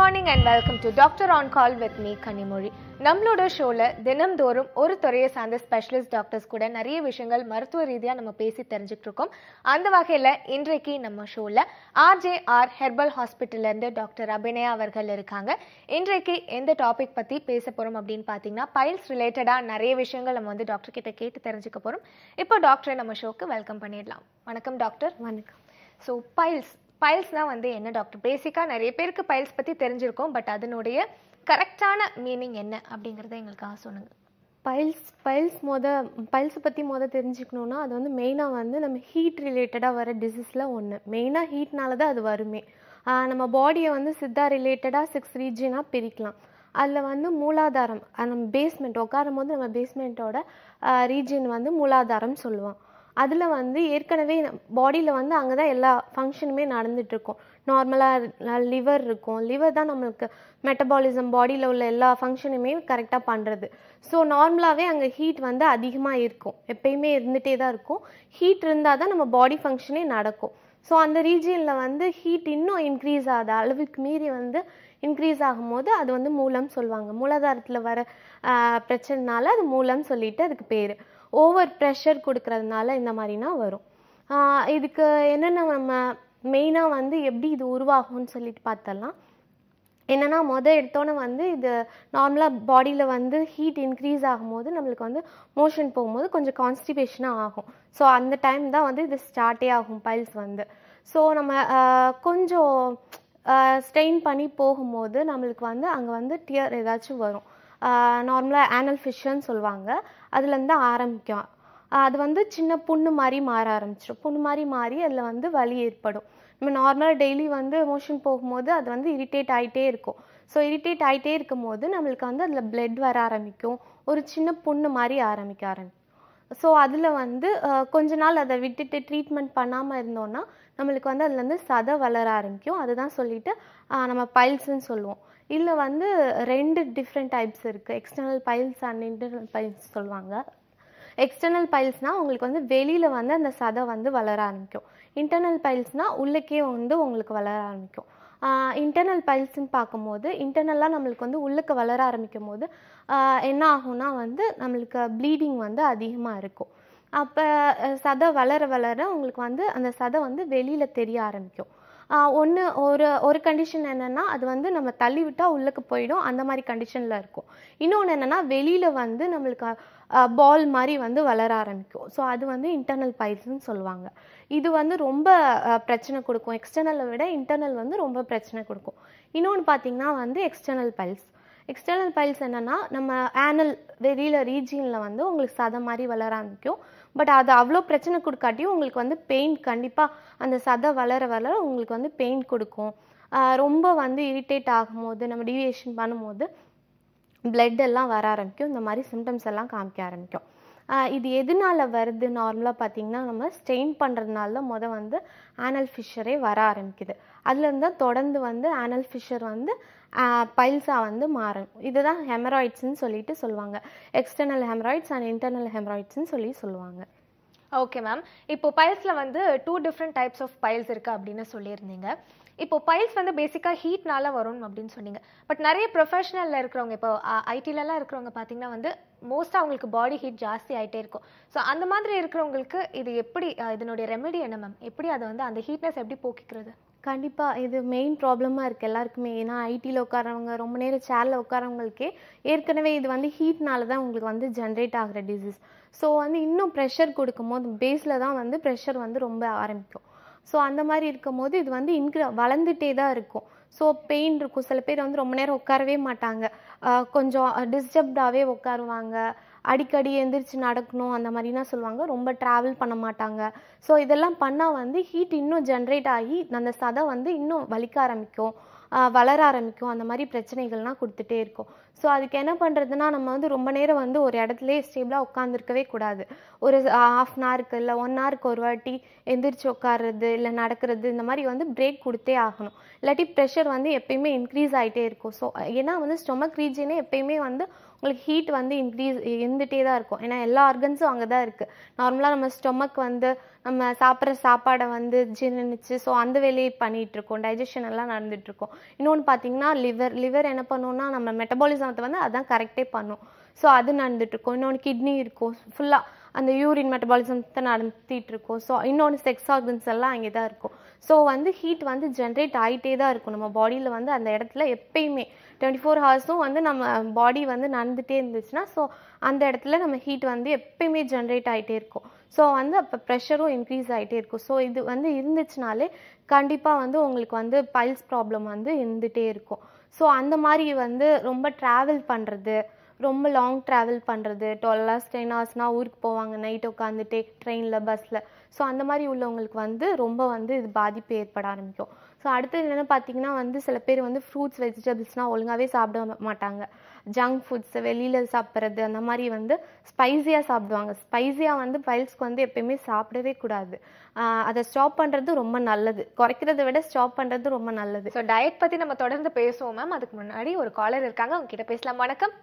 morning and welcome to Doctor on Call with me, Kanimori. நம்மளோட ஷோல தினம்தோறும் ஒரு துறையை சார்ந்த ஸ்பெஷலிஸ்ட் டாக்டர்ஸ் கூட நிறைய விஷயங்கள் மருத்துவ ரீதியாக நம்ம பேசி தெரிஞ்சுட்டு இருக்கோம். அந்த வகையில் இன்றைக்கு நம்ம ஷோல RJR ஹெர்பல் ஹாஸ்பிட்டல்ல இருந்து டாக்டர் அபிநயா அவர்கள் இருக்காங்க. இன்றைக்கு எந்த டாபிக் பத்தி பேச போறோம் அப்படின்னு பார்த்தீங்கன்னா பைல்ஸ் ரிலேட்டடா நிறைய விஷயங்கள் நம்ம வந்து டாக்டர் கிட்ட கேட்டு தெரிஞ்சுக்க போறோம். இப்போ டாக்டரை நம்ம ஷோக்கு வெல்கம் பண்ணிடலாம். வணக்கம் டாக்டர். வணக்கம். ஸோ பைல்ஸ்னால் வந்து என்ன டாக்டர்? பேசிக்காக நிறைய பேருக்கு பைல்ஸ் பற்றி தெரிஞ்சிருக்கோம், பட் அதனுடைய கரெக்டான மீனிங் என்ன அப்படிங்கிறத எங்களுக்காக சொல்லுங்கள். பைல்ஸை பற்றி தெரிஞ்சுக்கணுன்னா அது வந்து மெயினாக வந்து நம்ம ஹீட் ரிலேட்டடாக வர டிசீஸில் ஒன்று. மெயினாக ஹீட்னால தான் அது வருமே. நம்ம பாடியை வந்து சித்தா ரிலேட்டடாக 6 ரீஜனாக பிரிக்கலாம். அதில் வந்து மூலாதாரம், நம்ம பேஸ்மெண்ட் உட்காரும் போது நம்ம பேஸ்மெண்ட்டோட ரீஜன் வந்து மூலாதாரம் சொல்லுவோம். அதில் வந்து ஏற்கனவே பாடியில் வந்து அங்கே தான் எல்லா ஃபங்க்ஷனுமே நடந்துகிட்ருக்கும். நார்மலாக லிவர் இருக்கும். லிவர் தான் நம்மளுக்கு மெட்டபாலிசம், பாடியில் உள்ள எல்லா ஃபங்க்ஷனுமே கரெக்டாக பண்ணுறது. ஸோ நார்மலாகவே அங்கே ஹீட் வந்து அதிகமாக இருக்கும், எப்பயுமே இருந்துகிட்டே தான் இருக்கும். ஹீட் இருந்தால் தான் நம்ம பாடி ஃபங்க்ஷனே நடக்கும். ஸோ அந்த ரீஜியனில் வந்து ஹீட் இன்னும் இன்க்ரீஸ் ஆகுது, அளவுக்கு மீறி வந்து இன்க்ரீஸ் ஆகும்போது அது வந்து மூலம் சொல்லுவாங்க. மூலாதாரத்தில் வர பிரச்சனைனால அது மூலம் சொல்லிட்டு அதுக்கு பேர். ஓவர் ப்ரெஷர் கொடுக்கறதுனால இந்த மாதிரினா வரும். இதுக்கு என்னென்ன நம்ம மெயினாக வந்து எப்படி இது உருவாகும்னு சொல்லிட்டு பார்த்தலாம். என்னென்னா எடுத்தோன்னே வந்து இது நார்மலாக பாடியில் வந்து ஹீட் இன்க்ரீஸ் ஆகும்போது நம்மளுக்கு வந்து மோஷன் போகும்போது கொஞ்சம் கான்ஸ்டிபேஷனாக ஆகும். ஸோ அந்த டைம் தான் வந்து இது ஸ்டார்ட்டே ஆகும் பைல்ஸ் வந்து. ஸோ நம்ம கொஞ்சம் ஸ்ட்ரெயின் பண்ணி போகும்போது நம்மளுக்கு வந்து அங்கே வந்து டியர் ஏதாச்சும் வரும். நார்மலாக ஆனல் ஃபிஷர்னு சொல்லுவாங்க, அதுலேருந்து ஆரம்பிக்கும். அது வந்து சின்ன புண்ணு மாதிரி மாற ஆரம்பிச்சிடும். புண்ணு மாதிரி மாறி அதில் வந்து வலி ஏற்படும். நம்ம நார்மலாக டெய்லி வந்து மோஷன் போகும்போது அது வந்து இரிட்டேட் ஆகிட்டே இருக்கும். ஸோ இரிட்டேட் ஆகிட்டே இருக்கும் போது நம்மளுக்கு வந்து அதில் பிளட் வர ஆரம்பிக்கும், ஒரு சின்ன புண்ணு மாதிரி ஆரம்பிக்கும். ஸோ அதில் வந்து கொஞ்ச நாள் அதை விட்டுட்டு ட்ரீட்மெண்ட் பண்ணாமல் இருந்தோன்னா நம்மளுக்கு வந்து அதுலேருந்து சதை வளர ஆரம்பிக்கும். அதுதான் சொல்லிட்டு நம்ம பைல்ஸ்ன்னு சொல்லுவோம். இதில் வந்து 2 டிஃப்ரெண்ட் டைப்ஸ் இருக்குது. External piles and internal piles சொல்லுவாங்க. எக்ஸ்டர்னல் பைல்ஸ்னால் உங்களுக்கு வந்து வெளியில் வந்து அந்த சதை வந்து வளர ஆரம்பிக்கும். இன்டர்னல் பைல்ஸ்னால் உள்ளக்கே வந்து உங்களுக்கு வளர ஆரம்பிக்கும். இன்டர்னல் பைல்ஸ்ன்னு பார்க்கும்போது இன்டர்னலாக நம்மளுக்கு வந்து உள்ளுக்கு வளர ஆரம்பிக்கும் போது என்ன ஆகும்னா வந்து நம்மளுக்கு ப்ளீடிங் வந்து அதிகமாக இருக்கும். அப்போ சதை வளர வளர உங்களுக்கு வந்து அந்த சதை வந்து வெளியில் தெரிய ஆரம்பிக்கும். ஒரு கண்டிஷன் என்னென்னா அது வந்து நம்ம தள்ளி விட்டால் உள்ளுக்கு போயிடும், அந்த மாதிரி கண்டிஷனில் இருக்கும். இன்னொன்று என்னென்னா வெளியில் வந்து நம்மளுக்கு பால் மாதிரி வந்து வளர ஆரம்பிக்கும். ஸோ அது வந்து இன்டர்னல் பைல்ஸ்ன்னு சொல்லுவாங்க. இது வந்து ரொம்ப பிரச்சனை கொடுக்கும். எக்ஸ்டர்னலை விட இன்டர்னல் வந்து ரொம்ப பிரச்சனை கொடுக்கும். இன்னொன்று பார்த்திங்கன்னா வந்து எக்ஸ்டர்னல் பைல்ஸ் என்னென்னா நம்ம ஆனல் வெளியில் ரீஜியனில் வந்து உங்களுக்கு சதை மாதிரி வளர ஆரம்பிக்கும். பட் அது அவ்வளோ பிரச்சனை கொடுக்காட்டியும் உங்களுக்கு வந்து பெயின், கண்டிப்பாக அந்த சதை வளர வளர உங்களுக்கு வந்து பெயின் கொடுக்கும். ரொம்ப வந்து இரிட்டேட் ஆகும்போது நம்ம டீவியேஷன் பண்ணும்போது பிளட் எல்லாம் வர ஆரம்பிக்கும். இந்த மாதிரி சிம்டம்ஸ் எல்லாம் காமிக்க ஆரம்பிக்கும். இது எதனால வருது? நார்மலாக பார்த்திங்கன்னா நம்ம ஸ்ட்ரெயின் பண்ணுறதுனால வந்து ஆனல் ஃபிஷரே வர ஆரம்பிக்குது. அதுலேருந்து தான் தொடர்ந்து வந்து ஆனல் ஃபிஷர் வந்து பைல்ஸாக வந்து மாறும். இதுதான் ஹெமராய்ட்ஸ்ன்னு சொல்லிட்டு சொல்லுவாங்க. எக்ஸ்டர்னல் ஹெமராய்ட்ஸ் அண்ட் இன்டர்னல் ஹெமராய்ட்ஸ்ன்னு சொல்லுவாங்க. ஓகே மேம், இப்போ பைல்ஸில் வந்து 2 டிஃப்ரெண்ட் டைப்ஸ் ஆஃப் பைல்ஸ் இருக்குது அப்படின்னு சொல்லியிருந்தீங்க. இப்போ பைல்ஸ் வந்து பேசிக்காக ஹீட்னால வரும் அப்படின்னு சொன்னீங்க. பட் நிறைய ப்ரொஃபஷனலில் இருக்கிறவங்க, இப்போ ஐடிலலாம் இருக்கிறவங்க பார்த்தீங்கன்னா வந்து மோஸ்ட்டாக அவங்களுக்கு பாடி ஹீட் ஜாஸ்தி ஆகிட்டே இருக்கும். ஸோ அந்த மாதிரி இருக்கிறவங்களுக்கு இது எப்படி, இதனுடைய ரெமெடி என்ன மேம்? எப்படி அதை வந்து அந்த ஹீட்னஸ் எப்படி போக்கிக்கிறது? கண்டிப்பாக இது மெயின் ப்ராப்ளமாக இருக்குது எல்லாருக்குமே. ஏன்னா ஐடியில் உட்காரவங்க, ரொம்ப நேரம் சேரில் உட்காரவங்களுக்கே ஏற்கனவே இது வந்து ஹீட்னால தான் உங்களுக்கு வந்து ஜென்ரேட் ஆகிற டிசீஸ். ஸோ வந்து இன்னும் ப்ரெஷர் கொடுக்கும் போது பேஸில் தான் வந்து ப்ரெஷர் வந்து ரொம்ப ஆரம்பிக்கும். ஸோ அந்த மாதிரி இருக்கும் போது இது வந்து வளர்ந்துட்டே தான் இருக்கும். ஸோ பெயின் இருக்கும். சில பேர் வந்து ரொம்ப நேரம் உட்காரவே மாட்டாங்க, கொஞ்சம் டிஸ்டர்ப்டாகவே உட்காருவாங்க, அடிக்கடி எந்திரிச்சு நடக்கணும் அந்த மாதிரிலாம் சொல்லுவாங்க. ரொம்ப ட்ராவல் பண்ண மாட்டாங்க. ஸோ இதெல்லாம் பண்ணால் வந்து ஹீட் இன்னும் ஜென்ரேட் ஆகி அந்த சதை வந்து இன்னும் வலிக்க ஆரம்பிக்கும், வளர ஆரம்பிக்கும். அந்த மாதிரி பிரச்சனைகள்லாம் கொடுத்துட்டே இருக்கும். ஸோ அதுக்கு என்ன பண்ணுறதுன்னா நம்ம வந்து ரொம்ப நேரம் வந்து ஒரு இடத்துலேயே ஸ்டேபிளாக உட்காந்துருக்கவே கூடாது. ஒரு ½ அன் ஹவருக்கு இல்லை 1 ஹவருக்கு ஒரு வாட்டி எந்திரிச்சு உட்காருறது இல்லை நடக்கிறது, இந்த மாதிரி வந்து பிரேக் கொடுத்தே ஆகணும். இல்லாட்டி ப்ரெஷர் வந்து எப்பயுமே இன்க்ரீஸ் ஆகிட்டே இருக்கும். ஸோ ஏன்னா வந்து ஸ்டொமக் ரீஜனே எப்பயுமே வந்து உங்களுக்கு ஹீட் வந்து இன்க்ரீஸ் இருந்துகிட்டே தான் இருக்கும். ஏன்னா எல்லா ஆர்கன்ஸும் அங்கே தான் இருக்குது. நார்மலாக நம்ம ஸ்டொமக் வந்து நம்ம சாப்பிட்ற சாப்பாடை வந்து ஜீரணிச்சு ஸோ அந்த வேலையை பண்ணிகிட்ருக்கோம், டைஜஷன் எல்லாம் நடந்துகிட்ருக்கோம். இன்னொன்று பார்த்தீங்கன்னா லிவர் என்ன பண்ணுவோம்னா நம்ம மெட்டபாலிசத்தை வந்து அதான் கரெக்டே பண்ணும். ஸோ அது நடந்துகிட்ருக்கோம். இன்னொன்று கிட்னி இருக்கும், ஃபுல்லாக அந்த யூரின் மெட்டபாலிசத்தை நடத்திட்டு இருக்கோம். ஸோ இன்னொன்று செக்ஸ் ஆர்கன்ஸ் எல்லாம் அங்கே தான் இருக்கும். ஸோ வந்து ஹீட் வந்து ஜென்ரேட் ஆகிட்டே தான் இருக்கும் நம்ம பாடியில் வந்து அந்த இடத்துல எப்பயுமே 24 ஹவர்ஸும் வந்து நம்ம பாடி வந்து நடந்துகிட்டே இருந்துச்சுன்னா ஸோ அந்த இடத்துல நம்ம ஹீட் வந்து எப்பயுமே ஜென்ரேட் ஆகிட்டே இருக்கும். ஸோ வந்து அப்போ ப்ரெஷரும் இன்க்ரீஸ் ஆகிட்டே இருக்கும். ஸோ இது வந்து இருந்துச்சுனாலே கண்டிப்பாக வந்து உங்களுக்கு வந்து பைல்ஸ் ப்ராப்ளம் வந்து இருந்துகிட்டே இருக்கும். ஸோ அந்த மாதிரி வந்து ரொம்ப ட்ராவல் பண்ணுறது, ரொம்ப லாங் ட்ராவல் பண்ணுறது, 12 hours 10 ஹவர்ஸ்னால் ஊருக்கு போவாங்க நைட் உட்காந்துட்டே ட்ரெயினில் பஸ்ஸில். ஸோ அந்த மாதிரி உள்ளவங்களுக்கு வந்து ரொம்ப வந்து இது பாதிப்பு ஏற்பட ஆரம்பிக்கும். ஸோ அடுத்தது என்னென்னு பார்த்தீங்கன்னா வந்து சில பேர் வந்து ஃப்ரூட்ஸ் வெஜிடபிள்ஸ்னால் ஒழுங்காகவே சாப்பிட மாட்டாங்க. ஜங்க் ஃபுட்ஸ் வெளியில் சாப்பிட்றது அந்த மாதிரி வந்து ஸ்பைஸியாக சாப்பிடுவாங்க. ஸ்பைஸியாக வந்து பைல்ஸ்க்கு வந்து எப்பயுமே சாப்பிடவே கூடாது. அதை ஸ்டாப் பண்ணுறது ரொம்ப நல்லது. குறைக்கிறத விட ஸ்டாப் பண்ணுறது ரொம்ப நல்லது. ஸோ டயட் பற்றி நம்ம தொடர்ந்து பேசுவோம் மேம். அதுக்கு முன்னாடி ஒரு காலர் இருக்காங்க, அவங்க கிட்ட பேசலாம். வணக்கம்.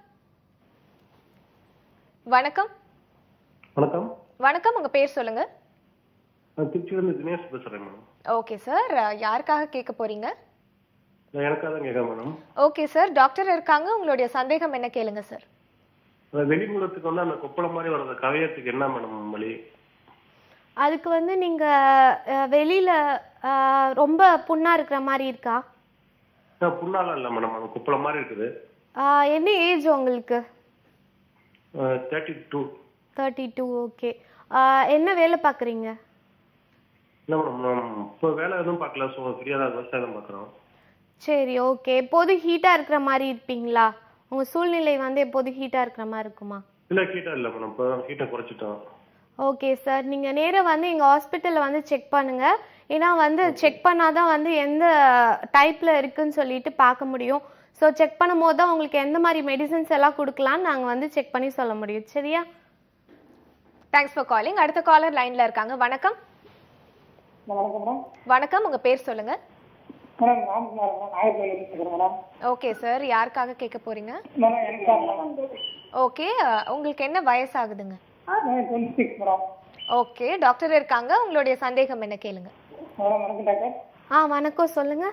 வணக்கம். வணக்கம். வணக்கம், உங்க பேர் சொல்லுங்க. திருச்சியிலிருந்து தினேஷ் பேசுறேன் மேடம். ஓகே சார், யாருக்காக கேட்க போறீங்க? எனக்காக தான் கேட்க மேடம். ஓகே சார், டாக்டர் இருக்காங்க, உங்களுடைய சந்தேகம் என்ன கேளுங்க சார். வெளிமூலத்துக்கு வந்து அந்த கொப்பளம் மாதிரி வர்றது கவையத்துக்கு என்ன மேடம் வழி? அதுக்கு வந்து நீங்கள் வெளியில் ரொம்ப புண்ணாக இருக்கிற மாதிரி இருக்கா? புண்ணாலாம் இல்லை மேடம், அது கொப்பளம் மாதிரி இருக்குது. என்ன ஏஜ் உங்களுக்கு? 32. 32. ஓகே. என்ன வேலை பார்க்குறீங்க? இல்லை மேடம், நான் இப்போ வேலை எதுவும் பார்க்கல. ஸோ ஃப்ரீயாக தான் விவசாயம் பார்க்குறோம். சரி, ஓகே. எப்போதும் ஹீட்டாக இருக்கிற மாதிரி இருப்பீங்களா? உங்கள் சூழ்நிலை வந்து எப்போதும் ஹீட்டாக இருக்கிற மாதிரி இருக்குமா? இல்லை, ஹீட்டாக இல்லை மேடம், இப்போ ஹீட்டை குறைச்சிட்டோம். ஓகே சார், நீங்கள் நேராக வந்து எங்கள் ஹாஸ்பிட்டலில் வந்து செக் பண்ணுங்கள். ஏன்னா வந்து செக் பண்ணால் தான் வந்து எந்த டைப்பில் இருக்குதுன்னு சொல்லிட்டு பார்க்க முடியும். ஸோ செக் பண்ணும்போது தான் உங்களுக்கு எந்த மாதிரி மெடிசன்ஸ் எல்லாம் கொடுக்கலான்னு நாங்கள் வந்து செக் பண்ணி சொல்ல முடியும். சரியா? Thanks for calling. அடுத்த காலர் லைன்ல இருக்காங்க. வணக்கம். வணக்கம், உங்க பேர் சொல்லுங்க. ஓகே சார், யாருக்காக கேட்க போறீங்க? ஓகே, உங்களுக்கு என்ன வயசாகுதுங்க? ஓகே, டாக்டர் இருக்காங்க, உங்களுடைய சந்தேகம் என்ன கேளுங்க. வணக்கம், சொல்லுங்க.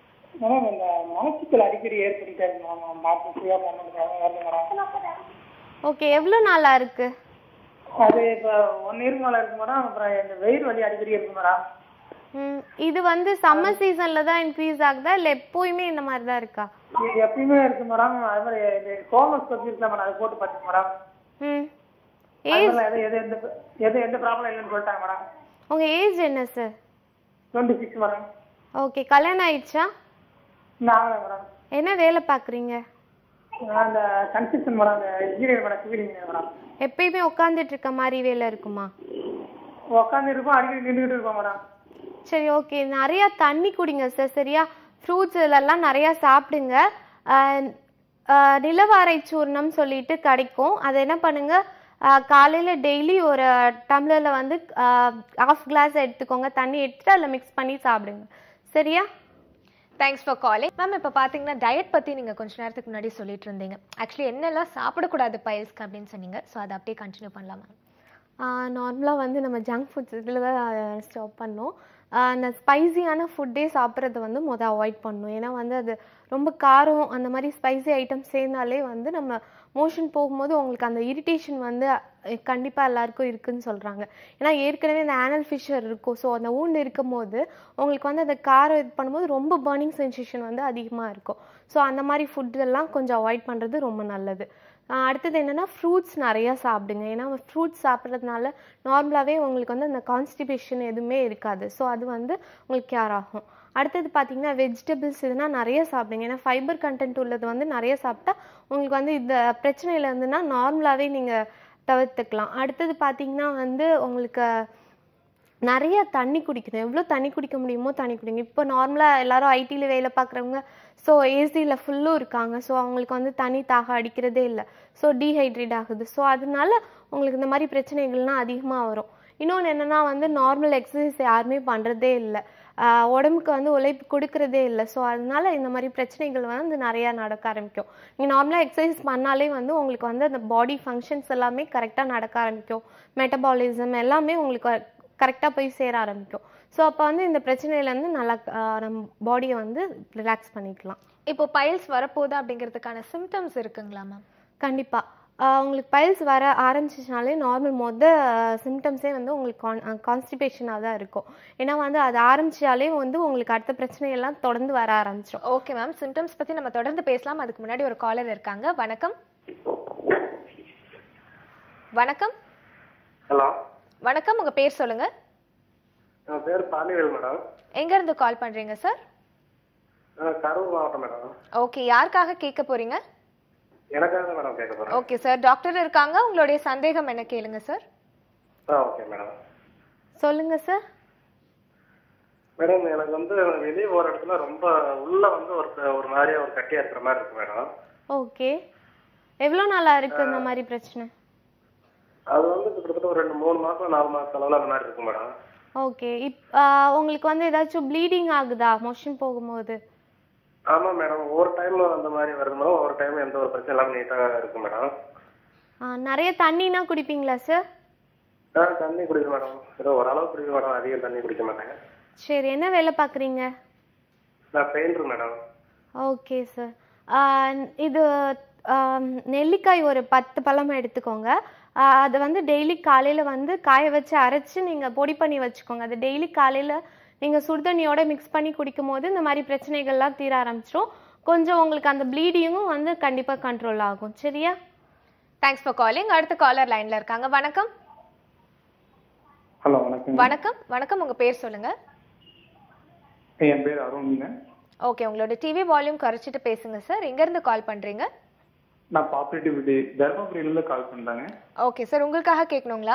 ஓகே, எவ்வளோ நாளா இருக்கு? அது இப்போ 1 year மேல இருக்கு மேடம். அப்புறம் இந்த வெயில் வலி அடிக்கடி இருக்கு மேடம். இது வந்து சம்மர் சீசன்ல தான் இன்க்ரீஸ் ஆகுதா இல்ல எப்பவுமே இந்த மாதிரி தான் இருக்கா? இது எப்பயுமே இருக்கு மேடம். அது மாதிரி இந்த கோலோஸ்கோபி இருக்கு மேடம், அது போட்டு பார்த்தேன் மேடம். எந்த ப்ராப்ளம் இல்லைன்னு சொல்லிட்டாங்க மேடம். உங்க ஏஜ் என்ன சார்? 26 மேடம். ஓகே, கல்யாணம் ஆயிடுச்சா? ஆகல மேடம். என்ன வேலை பாக்குறீங்க? அந்த கன்ஸ்ட்ரக்ஷன் மேடம், அந்த engineer madam, civil engineer madam. எப்பயுமே உட்காந்துட்டு இருக்க மாதிரி வேலை இருக்குமா? உட்காந்து இருப்போம், அடிக்கடி நின்றுட்டு இருப்போம் மேடம். சரி, ஓகே. நிறைய தண்ணி குடிங்க சார். சரியா? ஃப்ரூட்ஸ் இதெல்லாம் நிறைய சாப்பிடுங்க. நிலவாரை சூர்ணம் சொல்லிட்டு கிடைக்கும். அதை என்ன பண்ணுங்க, காலையில் டெய்லி ஒரு டம்ளரில் வந்து 1/2 glass எடுத்துக்கோங்க, தண்ணி எடுத்துட்டு அதில் மிக்ஸ் பண்ணி சாப்பிடுங்க. சரியா? Thanks for calling. மேம், இப்போ பார்த்தீங்கன்னா டயட் பற்றி நீங்கள் கொஞ்ச நேரத்துக்கு முன்னாடி சொல்லிட்டு இருந்தீங்க. ஆக்சுவலி என்னெல்லாம் சாப்பிடக்கூடாது பைல்ஸ்க்கு அப்படின்னு சொன்னீங்க. ஸோ அதை அப்படியே கண்டினியூ பண்ணலாம் மேம். நார்மலாக வந்து நம்ம ஜங்க் ஃபுட்ஸ் இதில் தான் ஸ்டாப் பண்ணோம். அந்த ஸ்பைசியான ஃபுட்டே சாப்பிட்றத வந்து அவாய்ட் பண்ணணும். ஏன்னா வந்து அது ரொம்ப காரம் அந்த மாதிரி ஸ்பைசி ஐட்டம்ஸ் சேர்ந்தாலே வந்து நம்ம மோஷன் போகும்போது உங்களுக்கு அந்த இரிட்டேஷன் வந்து கண்டிப்பாக எல்லாருக்கும் இருக்குதுன்னு சொல்கிறாங்க. ஏன்னா ஏற்கனவே அந்த ஆனல் ஃபிஷர் இருக்கும். ஸோ அந்த ஊண்டு இருக்கும் போது உங்களுக்கு வந்து அந்த காரம் இது பண்ணும்போது ரொம்ப பர்னிங் சென்சேஷன் வந்து அதிகமாக இருக்கும். ஸோ அந்த மாதிரி ஃபுட்டெல்லாம் கொஞ்சம் அவாய்ட் பண்ணுறது ரொம்ப நல்லது. அடுத்தது என்னென்னா ஃப்ரூட்ஸ் நிறையா சாப்பிடுங்க. ஏன்னா ஃப்ரூட்ஸ் சாப்பிட்றதுனால நார்மலாகவே உங்களுக்கு வந்து அந்த கான்ஸ்டிபேஷன் எதுவுமே இருக்காது. ஸோ அது வந்து உங்களுக்கு கேர் ஆகும். அடுத்தது பார்த்தீங்கன்னா வெஜிடபிள்ஸ் இதெல்லாம் நிறைய சாப்பிடுங்க. ஏன்னா ஃபைபர் கண்டென்ட் உள்ளது வந்து நிறைய சாப்பிட்டா உங்களுக்கு வந்து இந்த பிரச்சனையில் இருந்துன்னா நார்மலாகவே நீங்கள் தவிர்த்துக்கலாம். அடுத்தது பார்த்தீங்கன்னா வந்து உங்களுக்கு நிறைய தண்ணி குடிக்கணும். எவ்வளோ தண்ணி குடிக்க முடியுமோ தண்ணி குடிங்க. இப்போ நார்மலாக எல்லாரும் ஐடியில் வேலை பார்க்குறவங்க ஸோ ஏசியில் ஃபுல்லும் இருக்காங்க. ஸோ அவங்களுக்கு வந்து தண்ணி தாக அடிக்கிறதே இல்லை. ஸோ டீஹைட்ரேட் ஆகுது. ஸோ அதனால உங்களுக்கு இந்த மாதிரி பிரச்சனைகள்லாம் அதிகமாக வரும். இன்னொன்று என்னென்னா வந்து நார்மல் எக்ஸசைஸ் யாருமே பண்ணுறதே இல்லை, உடம்புக்கு வந்து உழைப்பு கொடுக்கறதே இல்லை. ஸோ அதனால இந்த மாதிரி பிரச்சனைகள் வந்து நிறையா நடக்க ஆரம்பிக்கும். நீங்கள் நார்மலாக எக்ஸசைஸ் பண்ணாலே வந்து உங்களுக்கு வந்து அந்த பாடி ஃபங்க்ஷன்ஸ் எல்லாமே கரெக்டாக நடக்க ஆரம்பிக்கும், மெட்டபாலிசம் எல்லாமே உங்களுக்கு கரெக்டாக போய் சேர ஆரம்பிக்கும். ஸோ அப்போ வந்து இந்த பிரச்சனையிலேருந்து நல்லா நம்ம பாடியை வந்து ரிலாக்ஸ் பண்ணிக்கலாம். இப்போ பைல்ஸ் வரப்போகுது அப்படிங்கிறதுக்கான சிம்டம்ஸ் இருக்குங்களா மேம்? கண்டிப்பாக உங்களுக்கு பைல்ஸ் வர ஆரம்பிச்சிச்சுனாலே நார்மல் சிம்டம்ஸே வந்து உங்களுக்கு கான்ஸ்டிபேஷனாக தான் இருக்கும். ஏன்னா வந்து அது ஆரம்பிச்சாலே வந்து உங்களுக்கு அடுத்த பிரச்சனையெல்லாம் தொடர்ந்து வர ஆரம்பிச்சிடும். ஓகே மேம், சிம்டம்ஸ் பற்றி நம்ம தொடர்ந்து பேசலாம். அதுக்கு முன்னாடி ஒரு காலர் இருக்காங்க. வணக்கம். வணக்கம். ஹலோ. வணக்கம், உங்கள் பேர் சொல்லுங்கள். என் பேர் பாண்டிவேல் மேடம். எங்கேருந்து கால் பண்ணுறீங்க சார்? கரூர் மாவட்டம் மேடம். ஓகே, யாருக்காக கேட்க போகிறீங்க? எனக்காக மேடம் கேட்க போகிறேன். ஓகே சார், டாக்டர் இருக்காங்க, உங்களுடைய சந்தேகம் என்ன கேளுங்க சார். Okay madam. சொல்லுங்கள் சார். மேடம் எனக்கு வந்து வெளியே போகிற இடத்துல ரொம்ப உள்ள வந்து ஒரு மாதிரியா ஒரு கட்டியாக இருக்கிற மாதிரி இருக்கு மேடம். ஓகே, எவ்வளோ நாளாக இருக்குது இந்த மாதிரி பிரச்சனை? அது வந்து கிட்டத்தட்ட ஒரு 2-3 மாதம் 4 மாதம் அளவில் அந்த மாதிரி இருக்கு மேடம். ஓகே, உங்களுக்கு வந்து ஏதாச்சும் ப்ளீடிங் ஆகுதா மோஷன் போகும்போது? ஆமாம் மேடம், ஒரு டைம் அந்த மாதிரி வருது மேடம், ஒரு டைம் எந்த ஒரு பிரச்சனை இல்லாமல் நீட்டாக இருக்கு மேடம். நிறைய தண்ணினா குடிப்பீங்களா சார்? தண்ணி குடிக்க மேடம், ஏதோ ஓரளவு குடிக்க மேடம், அதிகம் தண்ணி குடிக்க மாட்டேங்க. சரி, என்ன வேலை பார்க்குறீங்க? நான் பெயிண்டர் மேடம். ஓகே சார், இது நெல்லிக்காய் ஒரு 10 பழம் எடுத்துக்கோங்க. அதை வந்து டெய்லி காலையில் வந்து காய வச்சு அரைச்சி நீங்கள் பொடி பண்ணி வச்சுக்கோங்க. அது டெய்லி காலையில் நீங்கள் சுடுதண்ணியோட மிக்ஸ் பண்ணி குடிக்கும் போது இந்த மாதிரி பிரச்சனைகள்லாம் தீர ஆரம்பிச்சிடும். கொஞ்சம் உங்களுக்கு அந்த ப்ளீடிங்கும் வந்து கண்டிப்பாக கண்ட்ரோல் ஆகும். சரியா? Thanks for calling. அடுத்த காலர் லைனில் இருக்காங்க. வணக்கம். ஹலோ, வணக்கம். வணக்கம். வணக்கம், உங்கள் பேர் சொல்லுங்கள். என் பேர் அருண்ங்க. ஓகே, உங்களோட டிவி வால்யூம் குறைச்சிட்டு பேசுங்க சார். எங்கேருந்து கால் பண்ணுறீங்க? நான் பாப்புலேட்டிவிட்டி தர்மபுரியிலேருந்து கால் பண்ணுறேங்க. ஓகே சார், உங்களுக்காக கேட்கணுங்களா?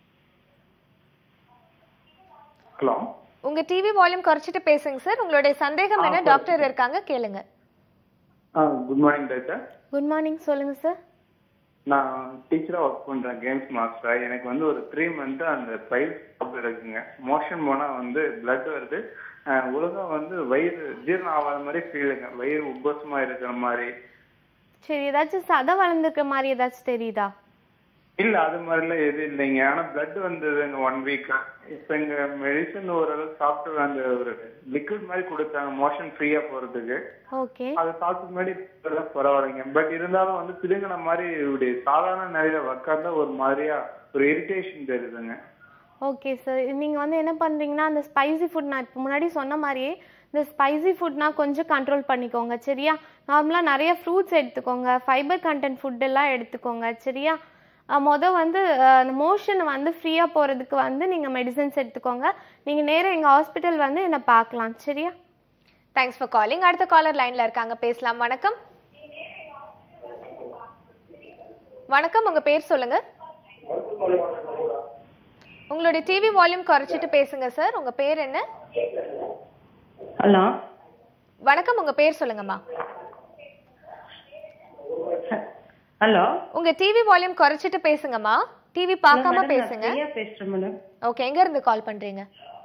ஹலோ. உங்கள் டிவி வால்யூம் குறைச்சிட்டு பேசுங்க சார். உங்களுடைய சந்தேகம் என்ன? டாக்டர் இருக்காங்க, கேளுங்க. Good morning doctor. Good morning, சொல்லுங்கள் சார். நான் டீச்சராக ஒர்க் பண்ணுறேன், கேம்ஸ் மாஸ்டராக. எனக்கு வந்து ஒரு 3 மந்த்து அந்த பைல் ப்ராப்ளம் இருக்குங்க. மோஷன் போனால் வந்து பிளட் வருது, ஒழுங்காக வந்து வயிறு ஜீரணம் ஆகாத மாதிரி ஃபீலுங்க, வயிறு உப்பசமாக இருக்கிற மாதிரி. சரி, ஏதாச்சும் சதை வளர்ந்துருக்க மாதிரி ஏதாச்சும் தெரியுதா? இல்லை, அது மாதிரிலாம் எதுவும் இல்லைங்க. ஆனால் பிளட் வந்ததுங்க 1 வீக்கா. இப்போ எங்கள் மெடிசன் ஓரளவு சாப்பிட்டு அந்த ஒரு லிக்விட் மாதிரி கொடுத்தாங்க மோஷன் ஃப்ரீயாக போகிறதுக்கு. ஓகே, அதை சாப்பிட்டு முன்னாடி பரவாயில்லைங்க. பட் இருந்தாலும் வந்து பிதுங்கின மாதிரி இப்படி சாதாரண நிலையில உட்கார்ந்தா ஒரு மாதிரியா ஒரு இரிட்டேஷன் தெரியுதுங்க. ஓகே சார், நீங்கள் வந்து என்ன பண்ணுறீங்கன்னா அந்த ஸ்பைசி ஃபுட் நான் இப்போ முன்னாடி சொன்ன மாதிரியே இந்த ஸ்பைசி ஃபுட்னா கொஞ்சம் கண்ட்ரோல் பண்ணிக்கோங்க. சரியா? நார்மலாக நிறைய ஃப்ரூட்ஸ் எடுத்துக்கோங்க, ஃபைபர் கண்டென்ட் ஃபுட்டெல்லாம் எடுத்துக்கோங்க. சரியா? வந்து அந்த மோஷன் வந்து ஃப்ரீயாக போகிறதுக்கு வந்து நீங்கள் மெடிசன்ஸ் எடுத்துக்கோங்க. நீங்கள் நேராக எங்கள் ஹாஸ்பிட்டல் வந்து என்னை பார்க்கலாம். சரியா? Thanks for calling. அடுத்த காலர் லைனில் இருக்காங்க, பேசலாம். வணக்கம். வணக்கம், உங்கள் பேர் சொல்லுங்கள். உங்களுடைய டிவி வால்யூம் குறைச்சிட்டு பேசுங்க சார். உங்கள் பேர் என்ன? ஹலோ. வணக்கம், உங்கள் பேர் சொல்லுங்கம்மா. ஹலோ. உங்க டிவி வால்யூம் குறைச்சிட்டு பேசுங்கம்மா. டிவி பார்க்காம பேசுங்க. சரியா பேசுறேன் மேடம். ஓகே, எங்க இருந்து கால் பண்றீங்க?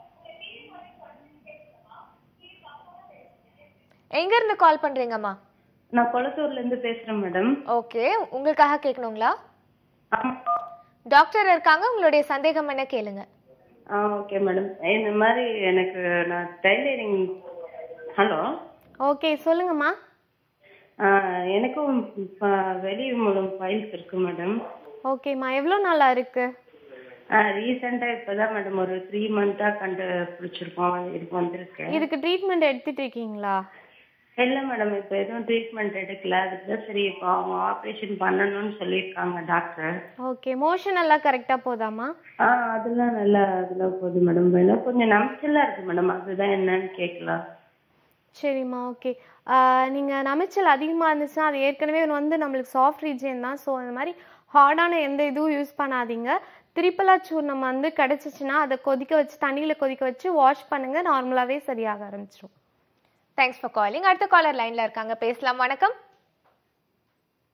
எங்க இருந்து கால் பண்றீங்கம்மா? நான் கொளத்தூர்ல இருந்து பேசுறேன் மேடம். ஓகே, உங்களுக்காக கேட்கணுங்களா? டாக்டர் இருக்காங்க, உங்களுடைய சந்தேகம் என்ன கேளுங்க. ஓகே மேடம், இந்த மாதிரி எனக்கு நான் டைலரிங். ஹலோ. ஓகே, சொல்லுங்கம்மா. எனக்கும் வெளி மூலம் ஃபைல்ஸ் இருக்கு மேடம். ஓகேம்மா, எவ்வளோ நாளா இருக்கு? ரீசெண்டாக இப்போதான் மேடம் ஒரு 3 மந்த்தா கண்டுபிடிச்சிருக்கோம், இதுக்கு வந்திருக்கேன். இதுக்கு ட்ரீட்மெண்ட் எடுத்துட்டு இருக்கீங்களா? இல்லை மேடம், இப்போ எதுவும் ட்ரீட்மெண்ட் எடுக்கல. அதுக்கு தான் சரி இப்போ அவங்க ஆப்ரேஷன் பண்ணணும்னு சொல்லியிருக்காங்க டாக்டர். ஓகே, மோஷன் எல்லாம் கரெக்டாக போதாமா? அதெல்லாம் நல்லா அதெல்லாம் போகுது மேடம். வேணும் கொஞ்சம் நமைச்சலாக இருக்கு மேடம், அதுதான் என்னன்னு கேட்கலாம். சரிம்மா, ஓகே. நீங்கள் நமைச்சல் அதிகமாக இருந்துச்சுன்னா அது ஏற்கனவே வந்து நம்மளுக்கு சாஃப்ட் ரீஜன் தான். ஸோ அந்த மாதிரி ஹார்டான எந்த இதுவும் யூஸ் பண்ணாதீங்க. திரிப்பலா சூர்ணம் வந்து கிடச்சிச்சின்னா அதை கொதிக்க வச்சு தண்ணியில் கொதிக்க வச்சு வாஷ் பண்ணுங்கள், நார்மலாகவே சரியாக ஆரம்பிச்சிடும். Thanks for calling. அடுத்த காலர் லைனில் இருக்காங்க, பேசலாம். வணக்கம்.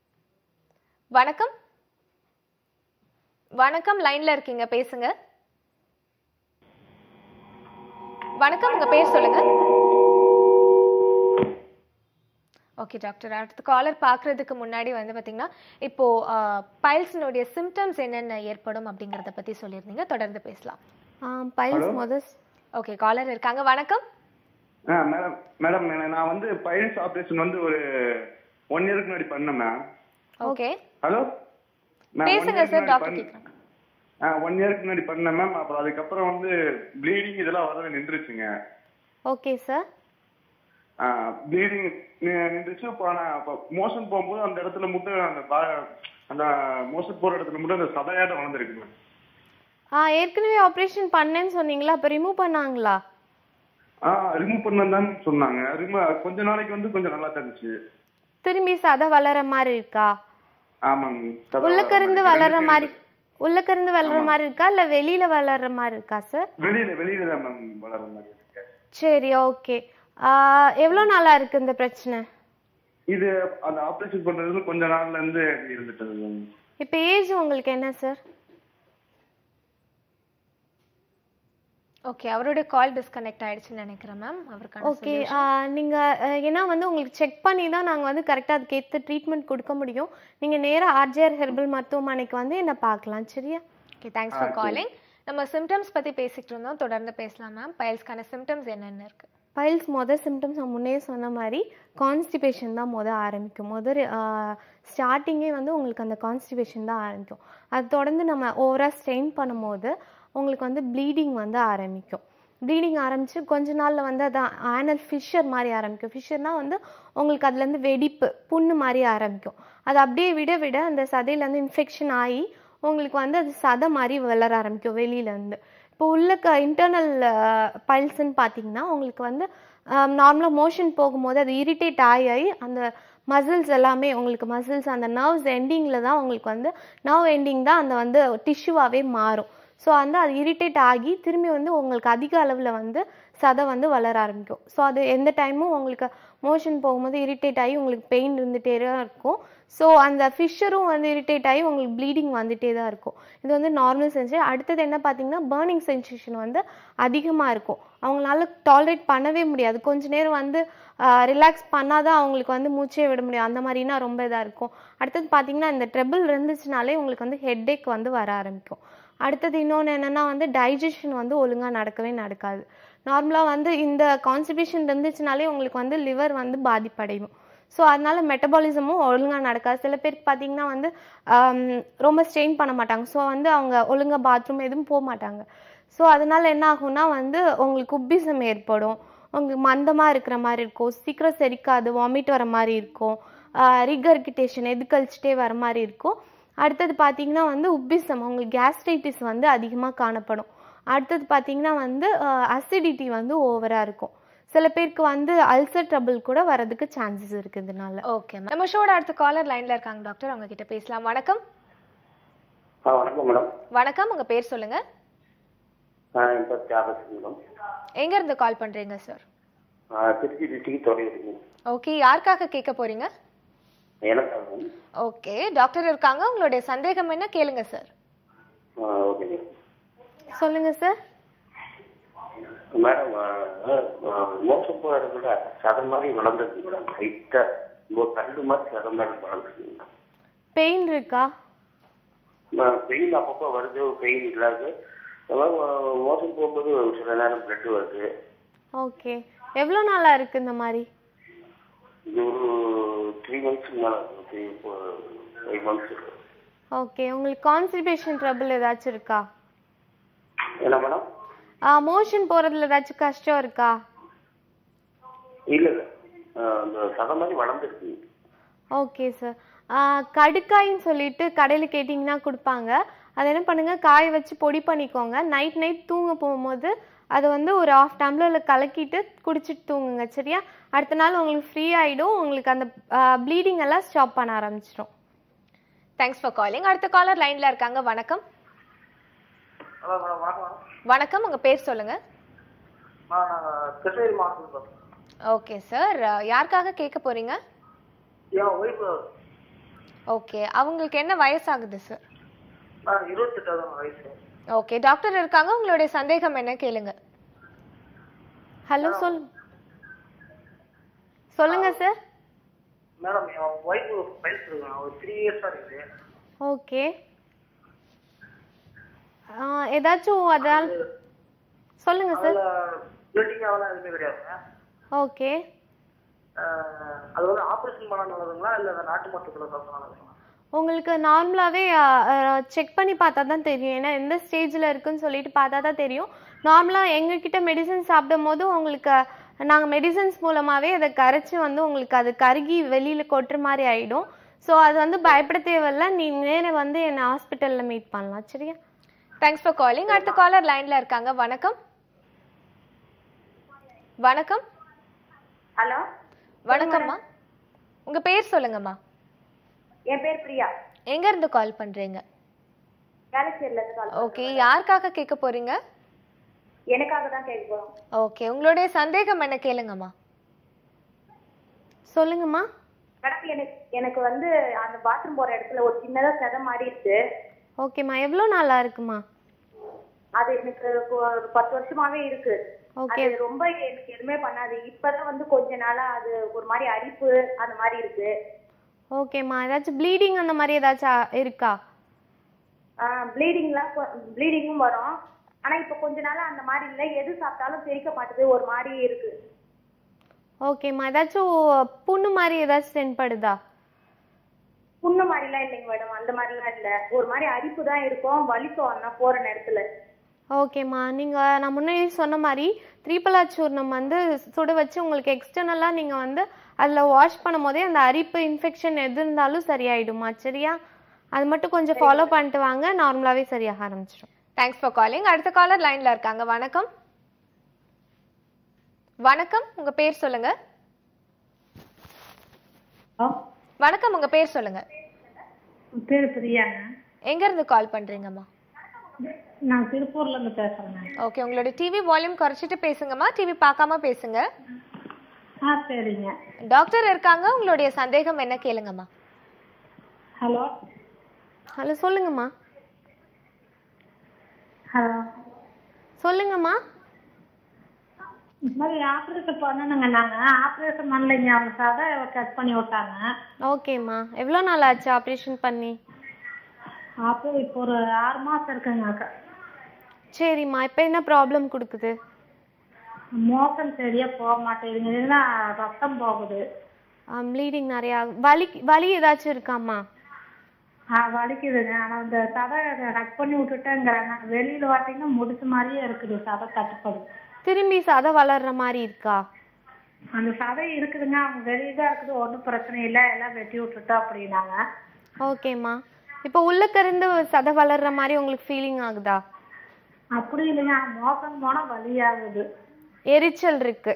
வணக்கம். வணக்கம், லைனில் இருக்கீங்க, பேசுங்க. வணக்கம், உங்க பேர் சொல்லுங்க. ஓகே டாக்டர், அடுத்த காலர் பார்க்கறதுக்கு முன்னாடி வந்து பார்த்தீங்கன்னா இப்போ பைல்ஸ்னுடைய சிம்டம்ஸ் என்னென்ன ஏற்படும் அப்படிங்கிறத பற்றி சொல்லியிருந்தீங்க. தொடர்ந்து பேசலாம். பைல்ஸ் முதல். ஓகே, காலர் இருக்காங்க. வணக்கம். மேடம் மேடம் நான் வந்து பைல்ஸ் ஆப்ரேஷன் வந்து ஒரு 1 இயருக்கு முன்னாடி பண்ணேன் மேம். ஓகே, ஹலோ பேசுங்க சார், டாக்டர் கேட்குறாங்க. 1 இயருக்கு முன்னாடி பண்ணேன் மேம். அப்புறம் அதுக்கப்புறம் வந்து ப்ளீடிங் இதெல்லாம் வரவே நின்றுச்சுங்க. Okay sir. ப்ளீடிங் நின்றுச்சு. இப்போ நான் மோஷன் போகும்போது அந்த இடத்துல மட்டும் அந்த மோஷன் போகிற இடத்துல மட்டும் அந்த சதையாட்டம் வளர்ந்துருக்கு மேம். ஏற்கனவே ஆப்ரேஷன் பண்ணேன்னு சொன்னீங்களா, அப்போ ரிமூவ் பண்ணாங்களா? ரிமூவ் பண்ணதான் சொன்னாங்க. கொஞ்ச நாளைக்கு வந்து கொஞ்சம் நல்லா இருந்துச்சு. திரும்பி சதை வளர மாதிரி இருக்கா? ஆமாங்க. உள்ளக்கிருந்து வளர்ற மாதிரி இருக்கா இல்ல வெளியில வளர்ற மாதிரி இருக்கா சார்? வெளியில தான் மேம் வளர்ற மாதிரி இருக்கு. சரி, ஓகே. எவ்வளவு நாளா இருக்கு இந்த பிரச்சனை? இது அந்த ஆபரேஷன் பண்றதுல கொஞ்ச நாள்ல இருந்து இருந்துட்டது மேம். இப்போ ஏஜ் உங்களுக்கு என்ன சார்? ஓகே, அவரோட கால் டிஸ்கனெக்ட் ஆயிடுச்சுன்னு நினைக்கிறேன் மேம். அவருக்கான ஓகே, நீங்க ஏன்னா வந்து உங்களுக்கு செக் பண்ணி தான் நாங்க வந்து கரெக்டா அதுக்கேற்ற ட்ரீட்மெண்ட் கொடுக்க முடியும். நீங்க நேரா ஆர்ஜிஆர் ஹெர்பல் மருத்துவமனைக்கு வந்து என்ன பார்க்கலாம். சரியா? Okay, thanks for calling. நம்ம சிம்டம்ஸ் பத்தி பேசிட்டு இருந்தோம், தொடர்ந்து பேசலாம் மேம். பைல்ஸ்க்கான சிம்டம்ஸ் என்னென்ன இருக்கு? பைல்ஸ் மொதல் சிம்டம்ஸ் நான் முன்னே சொன்ன மாதிரி கான்ஸ்டிபேஷன் தான் ஆரம்பிக்கும். ஸ்டார்டிங்கே வந்து உங்களுக்கு அந்த கான்ஸ்டிபேஷன் தான் ஆரம்பிக்கும். அது தொடர்ந்து நம்ம ஓவராக ஸ்ட்ரெயின் பண்ணும்போது உங்களுக்கு வந்து ப்ளீடிங் வந்து ஆரம்பிக்கும். ப்ளீடிங் ஆரம்பித்து கொஞ்ச நாளில் வந்து அதான் ஆனல் ஃபிஷர் மாதிரி ஆரம்பிக்கும். ஃபிஷர்னால் வந்து உங்களுக்கு அதுலேருந்து வெடிப்பு புண்ணு மாதிரி ஆரம்பிக்கும். அது அப்படியே விட அந்த சதையிலேருந்து இன்ஃபெக்ஷன் ஆகி உங்களுக்கு வந்து அது சதை மாதிரி வளர ஆரம்பிக்கும் வெளியிலேருந்து. இப்போ உள்ள இன்டர்னல் பைல்ஸ்ன்னு பார்த்தீங்கன்னா உங்களுக்கு வந்து நார்மலாக மோஷன் போகும்போது அது இரிட்டேட் ஆகி அந்த மசில்ஸ் எல்லாமே உங்களுக்கு மசில்ஸ் அந்த நர்வ்ஸ் எண்டிங்கில் தான் உங்களுக்கு வந்து நர்வ் எண்டிங் தான் அந்த வந்து டிஷ்யூவாகவே மாறும். ஸோ வந்து அது இரிட்டேட் ஆகி திரும்பி வந்து உங்களுக்கு அதிக அளவில் வந்து சதை வந்து வளர ஆரம்பிக்கும். ஸோ அது எந்த டைமும் உங்களுக்கு மோஷன் போகும்போது இரிட்டேட் ஆகி உங்களுக்கு பெயின் இருந்துகிட்டே தான் இருக்கும். ஸோ அந்த ஃபிஷரும் வந்து இரிட்டேட் ஆகி உங்களுக்கு ப்ளீடிங் வந்துகிட்டே தான் இருக்கும். இது வந்து நார்மல் சென்சேஷன். அடுத்தது என்ன பார்த்தீங்கன்னா பர்னிங் சென்சேஷன் வந்து அதிகமாக இருக்கும். அவங்களால டாலரேட் பண்ணவே முடியாது. கொஞ்ச நேரம் வந்து ரிலாக்ஸ் பண்ணால் தான் அவங்களுக்கு வந்து மூச்சே விட முடியும். அந்த மாதிரினா ரொம்ப இதாக இருக்கும். அடுத்தது பார்த்தீங்கன்னா இந்த ட்ரபிள் இருந்துச்சுனாலே உங்களுக்கு வந்து ஹெட்டேக் வந்து வர ஆரம்பிக்கும். அடுத்தது இன்னொன்று என்னென்னா வந்து டைஜஷன் வந்து ஒழுங்காக நடக்காது. நார்மலாக வந்து இந்த கான்ஸ்டிபேஷன் இருந்துச்சுனாலே உங்களுக்கு வந்து லிவர் வந்து பாதிப்படையும். ஸோ அதனால மெட்டபாலிசமும் ஒழுங்காக நடக்காது. சில பேருக்கு பார்த்தீங்கன்னா வந்து ரொம்ப ஸ்ட்ரெயின் பண்ண மாட்டாங்க. ஸோ வந்து அவங்க ஒழுங்காக பாத்ரூம் எதுவும் போக மாட்டாங்க. ஸோ அதனால என்ன ஆகும்னா வந்து உங்களுக்கு உப்பிசம் ஏற்படும். உங்களுக்கு மந்தமாக இருக்கிற மாதிரி இருக்கும். சீக்கிரம் செரிக்காது, வாமிட் வர மாதிரி இருக்கும், ரிகர்கிட்டேஷன் எதுக்கழிச்சிட்டே வர மாதிரி இருக்கும். அடுத்தது பார்த்தீங்கன்னா வந்து உப்பிசம் உங்களுக்கு கேஸ்ட்ரைட்டிஸ் வந்து அதிகமாக காணப்படும். அடுத்தது பார்த்தீங்கன்னா வந்து அசிடிட்டி வந்து ஓவராக இருக்கும். சில பேருக்கு வந்து அல்சர் ட்ரபிள் கூட வரதுக்கு சான்சஸ் இருக்கு இதனால. ஓகே மேம், நம்ம ஷோட அடுத்த காலர் லைன்ல இருக்காங்க டாக்டர், அவங்க கிட்ட பேசலாம். வணக்கம். வணக்கம் மேடம். வணக்கம், உங்க பேர் சொல்லுங்க. எங்க இருந்து கால் பண்றீங்க sir? Trichy district Thodiyur. Okay, யாருக்காக கேட்க போறீங்க? ஓகே, டாக்டர் இருக்காங்க, உங்களுடைய சந்தேகம் என்ன கேளுங்க சார். சொல்லுங்க சார். மேடம், மோசம் போகிற இடத்துல சதை மாதிரி வளர்ந்துருக்கு மேடம். ஹைட்டா ஒரு கண்டு மாதிரி சதை மாதிரி வளர்ந்துருக்கு. பெயின் இருக்கா? பெயின் அப்பப்போ வருது, பெயின் இல்லாது. மோசம் போகும்போது சில நேரம் பிளட் வருது. ஓகே, எவ்வளோ நாளா இருக்கு இந்த மாதிரி? இது ஒரு 3 months மேல, 5 months இருக்கு. ஓகே, உங்களுக்கு கான்ஸ்டிபேஷன் ட்ரபிள் ஏதாச்சும் இருக்கா? என்ன மேடம்? மோஷன் போறதுல ஏதாச்சும் கஷ்டம் இருக்கா? இல்ல, அந்த சதை மாதிரி வளர்ந்துருக்கு. Okay sir. கடுக்காயின்னு சொல்லிட்டு கடையில் கேட்டிங்கன்னா கொடுப்பாங்க. அதை என்ன பண்ணுங்க, காய வச்சு பொடி பண்ணிக்கோங்க. நைட் தூங்க போகும்போது அதை வந்து ஒரு 1/2 டம்ளரில் கலக்கிட்டு குடிச்சிட்டு தூங்குங்க. சரியா? அடுத்த நாள் உங்களுக்கு ஃப்ரீ ஆகிடும். உங்களுக்கு அந்த ப்ளீடிங் எல்லாம் ஸ்டாப் பண்ண ஆரம்பிச்சிடும். Thanks for calling. அடுத்த காலர் லைன்ல இருக்காங்க. வணக்கம். வணக்கம், உங்க பேர் சொல்லுங்க. ஓகே சார், யாருக்காக கேட்க போறீங்க? ஓகே, அவங்களுக்கு என்ன வயசாகுது சார்? 28 வயசு. ஓகே, டாக்டர் இருக்காங்க, உங்களுடைய சந்தேகம் என்ன கேளுங்க. ஹலோ சொல்லுங்க சார். மேடம் என் ஒய்ஃப் பைல்ஸ் இருக்காங்க, ஒரு 3 இயர்ஸா இருக்குது. ஓகே. ஏதாச்சும் அதால் சொல்லுங்க சார். ப்ளீடிங் ஆகலாம் எதுவுமே கிடையாதுங்க. ஓகே. அது வந்து ஆப்ரேஷன் பண்ண நல்லதுங்களா இல்லை நாட்டு மருத்துவத்தில் சாப்பிட நல்லதுங்களா? உங்களுக்கு நார்மலாகவே செக் பண்ணி பார்த்தா தான் தெரியும். ஏன்னா எந்த ஸ்டேஜில் இருக்குன்னு சொல்லிட்டு பார்த்தா தான் தெரியும். நார்மலாக எங்ககிட்ட மெடிசன்ஸ் சாப்பிடும் போது உங்களுக்கு நாங்கள் மெடிசன்ஸ் மூலமாகவே அதை கரைச்சி வந்து உங்களுக்கு அது கருகி வெளியில் கொட்டுற மாதிரி ஆகிடும். ஸோ அது வந்து பயப்பட தேவையில்ல. நீங்கள் நேரே வந்து என்னை ஹாஸ்பிட்டலில் மீட் பண்ணலாம். சரியா? Thanks for calling. அடுத்த காலர் லைன்ல இருக்காங்க. வணக்கம். வணக்கம். ஹலோ வணக்கம்மா. உங்க பேர் சொல்லுங்கம்மா. என் பேர் பிரியா. எங்க இருந்து கால் பண்றீங்க? வேலைச்சேரில இருந்து கால். ஓகே, யாருக்காக கேட்க போறீங்க? எனக்காக தான் கேட்க போறோம். ஓகே, உங்களுடைய சந்தேகம் என்ன கேளுங்கம்மா. சொல்லுங்கம்மா. மேடம் எனக்கு வந்து அந்த பாத்ரூம் போற இடத்துல ஒரு சின்னதா செதை மாதிரி இருக்கு. ஓகேம்மா. எவ்வளோ நாளா இருக்குமா? அது எனக்கு ஒரு 10 வருஷமாவே இருக்கு. ஓகே. அது ரொம்ப எனக்கு எதுவுமே பண்ணாது. இப்பதான் வந்து கொஞ்ச நாளா அது ஒரு மாதிரி அரிப்பு அந்த மாதிரி இருக்கு. ஓகேம்மா. ஏதாச்சும் ப்ளீடிங் அந்த மாதிரி ஏதாச்சும் இருக்கா? ப்ளீடிங்கும் வரும். ஆனா இப்ப கொஞ்ச நாளா அந்த மாதிரி இல்லை. எது சாப்பிட்டாலும் செரிக்க மாட்டுது, ஒரு மாதிரி இருக்கு. ஓகேம்மா. ஏதாச்சும் புண்ணு மாதிரி ஏதாச்சும் தென்படுதா? புண்ணு மாதிரிலாம் இல்லைங்க மேடம், அந்த மாதிரிலாம் இல்லை. ஒரு மாதிரி அரிப்பு தான் இருக்கும், வலிக்கும் அண்ணா போற நேரத்துல. ஓகேம்மா. நீங்கள் நான் முன்னாடி சொன்ன மாதிரி திரிபலா சூர்ணம் வந்து சுட வச்சு உங்களுக்கு எக்ஸ்டர்னலாக நீங்கள் வந்து அதில் வாஷ் பண்ணும் போதே அந்த அரிப்பு இன்ஃபெக்ஷன் எது இருந்தாலும் சரியாயிடுமா? சரியா? அது மட்டும் கொஞ்சம் ஃபாலோ பண்ணிட்டு வாங்க, நார்மலாகவே சரியாக ஆரம்பிச்சிடும். Thanks for calling. அடுத்த காலர் லைன்ல இருக்காங்க. வணக்கம். வணக்கம், உங்க பேர் சொல்லுங்க. வணக்கம், உங்க பேர் சொல்லுங்க. பேர் பிரியாங்க. எங்க இருந்து கால் பண்றீங்கம்மா? நான் திருப்பூர்ல இருந்து பேசுறேன். ஓகே, உங்களோட டிவி வால்யூம் குறைச்சிட்டு பேசுங்கம்மா. டிவி பார்க்காம பேசுங்க. சரிங்க. டாக்டர் இருக்காங்க, உங்களுடைய சந்தேகம் என்ன கேளுங்கம்மா. ஹலோ ஹலோ சொல்லுங்கம்மா. ஹலோ சொல்லுங்கம்மா. இந்த மாதிரி ஆப்ரேஷன் பண்ணணுங்க. நாங்க ஆப்ரேஷன் பண்ணலைங்க, அவங்க சதை கட் பண்ணி விட்டாங்க. ஓகேம்மா. எவ்வளோ நாள் ஆச்சு ஆப்ரேஷன் பண்ணி? அப்புறம் இப்போ ஒரு 6 மாசம் இருக்குங்க. சரிம்மா. இப்போ என்ன ப்ராப்ளம் கொடுக்குது? மோசம் சரியா போக மாட்டேங்குது, இல்லைன்னா ரத்தம் போகுது. ப்ளீடிங் நிறையா. வலி ஏதாச்சும் இருக்காம்மா? வலிக்குதுங்க. ஆனா இந்த சதை கட் பண்ணி விட்டுட்டேங்கிறாங்க. வெளியில பார்த்தீங்கன்னா முடிச்ச மாதிரியே இருக்குது, சதை தட்டுப்படும். திரும்பி சதை வளர்ற மாதிரி இருக்கா? அந்த சதை இருக்குதுங்க, அவங்க வெளியதான் இருக்குது, ஒன்றும் பிரச்சனை இல்லை, எல்லாம் வெட்டி விட்டுட்டா அப்படின்னாங்க. ஓகேம்மா. இப்போ உள்ளக்கிருந்து சதை வளர்ற மாதிரி உங்களுக்கு ஃபீலிங் ஆகுதா? அப்படி இல்லைங்க, மோசம் போனா வலி ஆகுது. எரிச்சல் இருக்கு.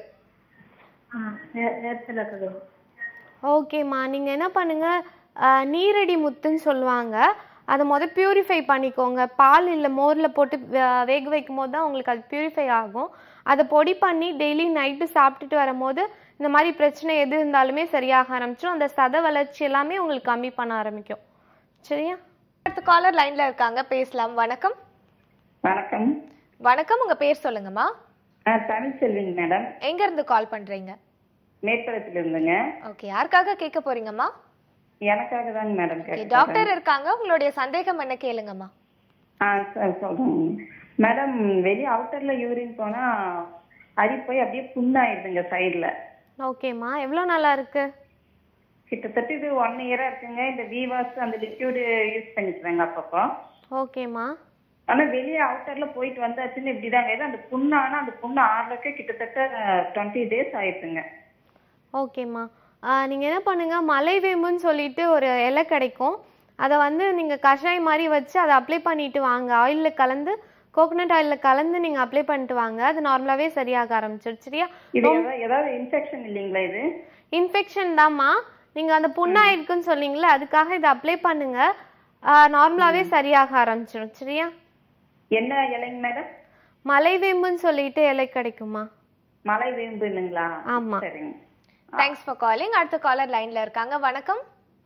எரிச்சல் இருக்குது. ஓகேம்மா. நீங்கள் என்ன பண்ணுங்க, நீரடி முத்துன்னு சொல்லுவாங்க, அதை பியூரிஃபை பண்ணிக்கோங்க. பால் இல்லை மோரில் போட்டு வேக வைக்கும் போது தான் உங்களுக்கு அது பியூரிஃபை ஆகும். அதை பொடி பண்ணி டெய்லி நைட்டு சாப்பிட்டுட்டு வரும்போது இந்த மாதிரி பிரச்சனை எது இருந்தாலுமே சரியாக ஆரம்பிச்சிடும். அந்த சதை வளர்ச்சி எல்லாமே உங்களுக்கு கம்மி பண்ண ஆரம்பிக்கும். சரியா? அடுத்த காலர் லைன்ல இருக்காங்க, பேசலாம். வணக்கம். வணக்கம். வணக்கம், உங்க பேர் சொல்லுங்கம்மா. தமிழ்செல்விங்க மேடம். எங்க இருந்து கால் பண்றீங்க? மேற்பரத்துல இருந்துங்க. ஓகே, யாருக்காக கேட்க போறீங்கம்மா? எனக்காக தாங்க மேடம். டாக்டர் இருக்காங்க, உங்களுடைய சந்தேகம் என்ன கேளுங்கம்மா. சொல்றேன் மேடம். வெளியே அவுட்டர்ல யூரின் போனா போய் அப்படியே புண்ணாயிருதுங்க சைடுல. ஓகேம்மா. எவ்வளோ நாளா இருக்கு? கிட்டத்தட்ட இது 1 இயரா இருக்குங்க. இந்த விவாஸ் அந்த லிக்விட் யூஸ் பண்ணிக்கிறாங்க அப்பப்போ. ஓகேம்மா. ஆனா வெளியே அவுட்டர்ல போயிட்டு வந்தாச்சுன்னு இப்படிதாங்க. அந்த புண்ணானா அந்த புண்ணு ஆறுறதுக்கு கிட்டத்தட்ட 20 டேஸ் ஆயிடுச்சுங்க. ஓகேம்மா. நீங்கள் என்ன பண்ணுங்க, மலைவேம்புன்னு சொல்லிட்டு ஒரு இலை கிடைக்கும், அதை நீங்கள் கஷாயம் மாதிரி வச்சு அதை அப்ளை பண்ணிட்டு வாங்க. ஆயிலில் கலந்து, கோகோனட் ஆயிலில் கலந்து நீங்கள் அப்ளை பண்ணிட்டு வாங்க. அது நார்மலாகவே சரியாக ஆரம்பிச்சிடும். சரியா? ஏதாவது இன்ஃபெக்ஷன் இல்லைங்களா? இது இன்ஃபெக்ஷன் தான்மா. நீங்கள் அந்த புண்ணாயிருக்குன்னு சொன்னீங்களே, அதுக்காக இதை அப்ளை பண்ணுங்க, நார்மலாகவே சரியாக ஆரம்பிச்சிடும். சரியா? என்ன இலைங்க மேடம்? மலைவேம்புன்னு சொல்லிட்டு இலை கிடைக்குமா? மலைவேம்பு இல்லைங்களா? ஆமா. சரிங்க. Thanks for calling. அடுத்த காலர் லைன்ல இருக்காங்க. வணக்கம்.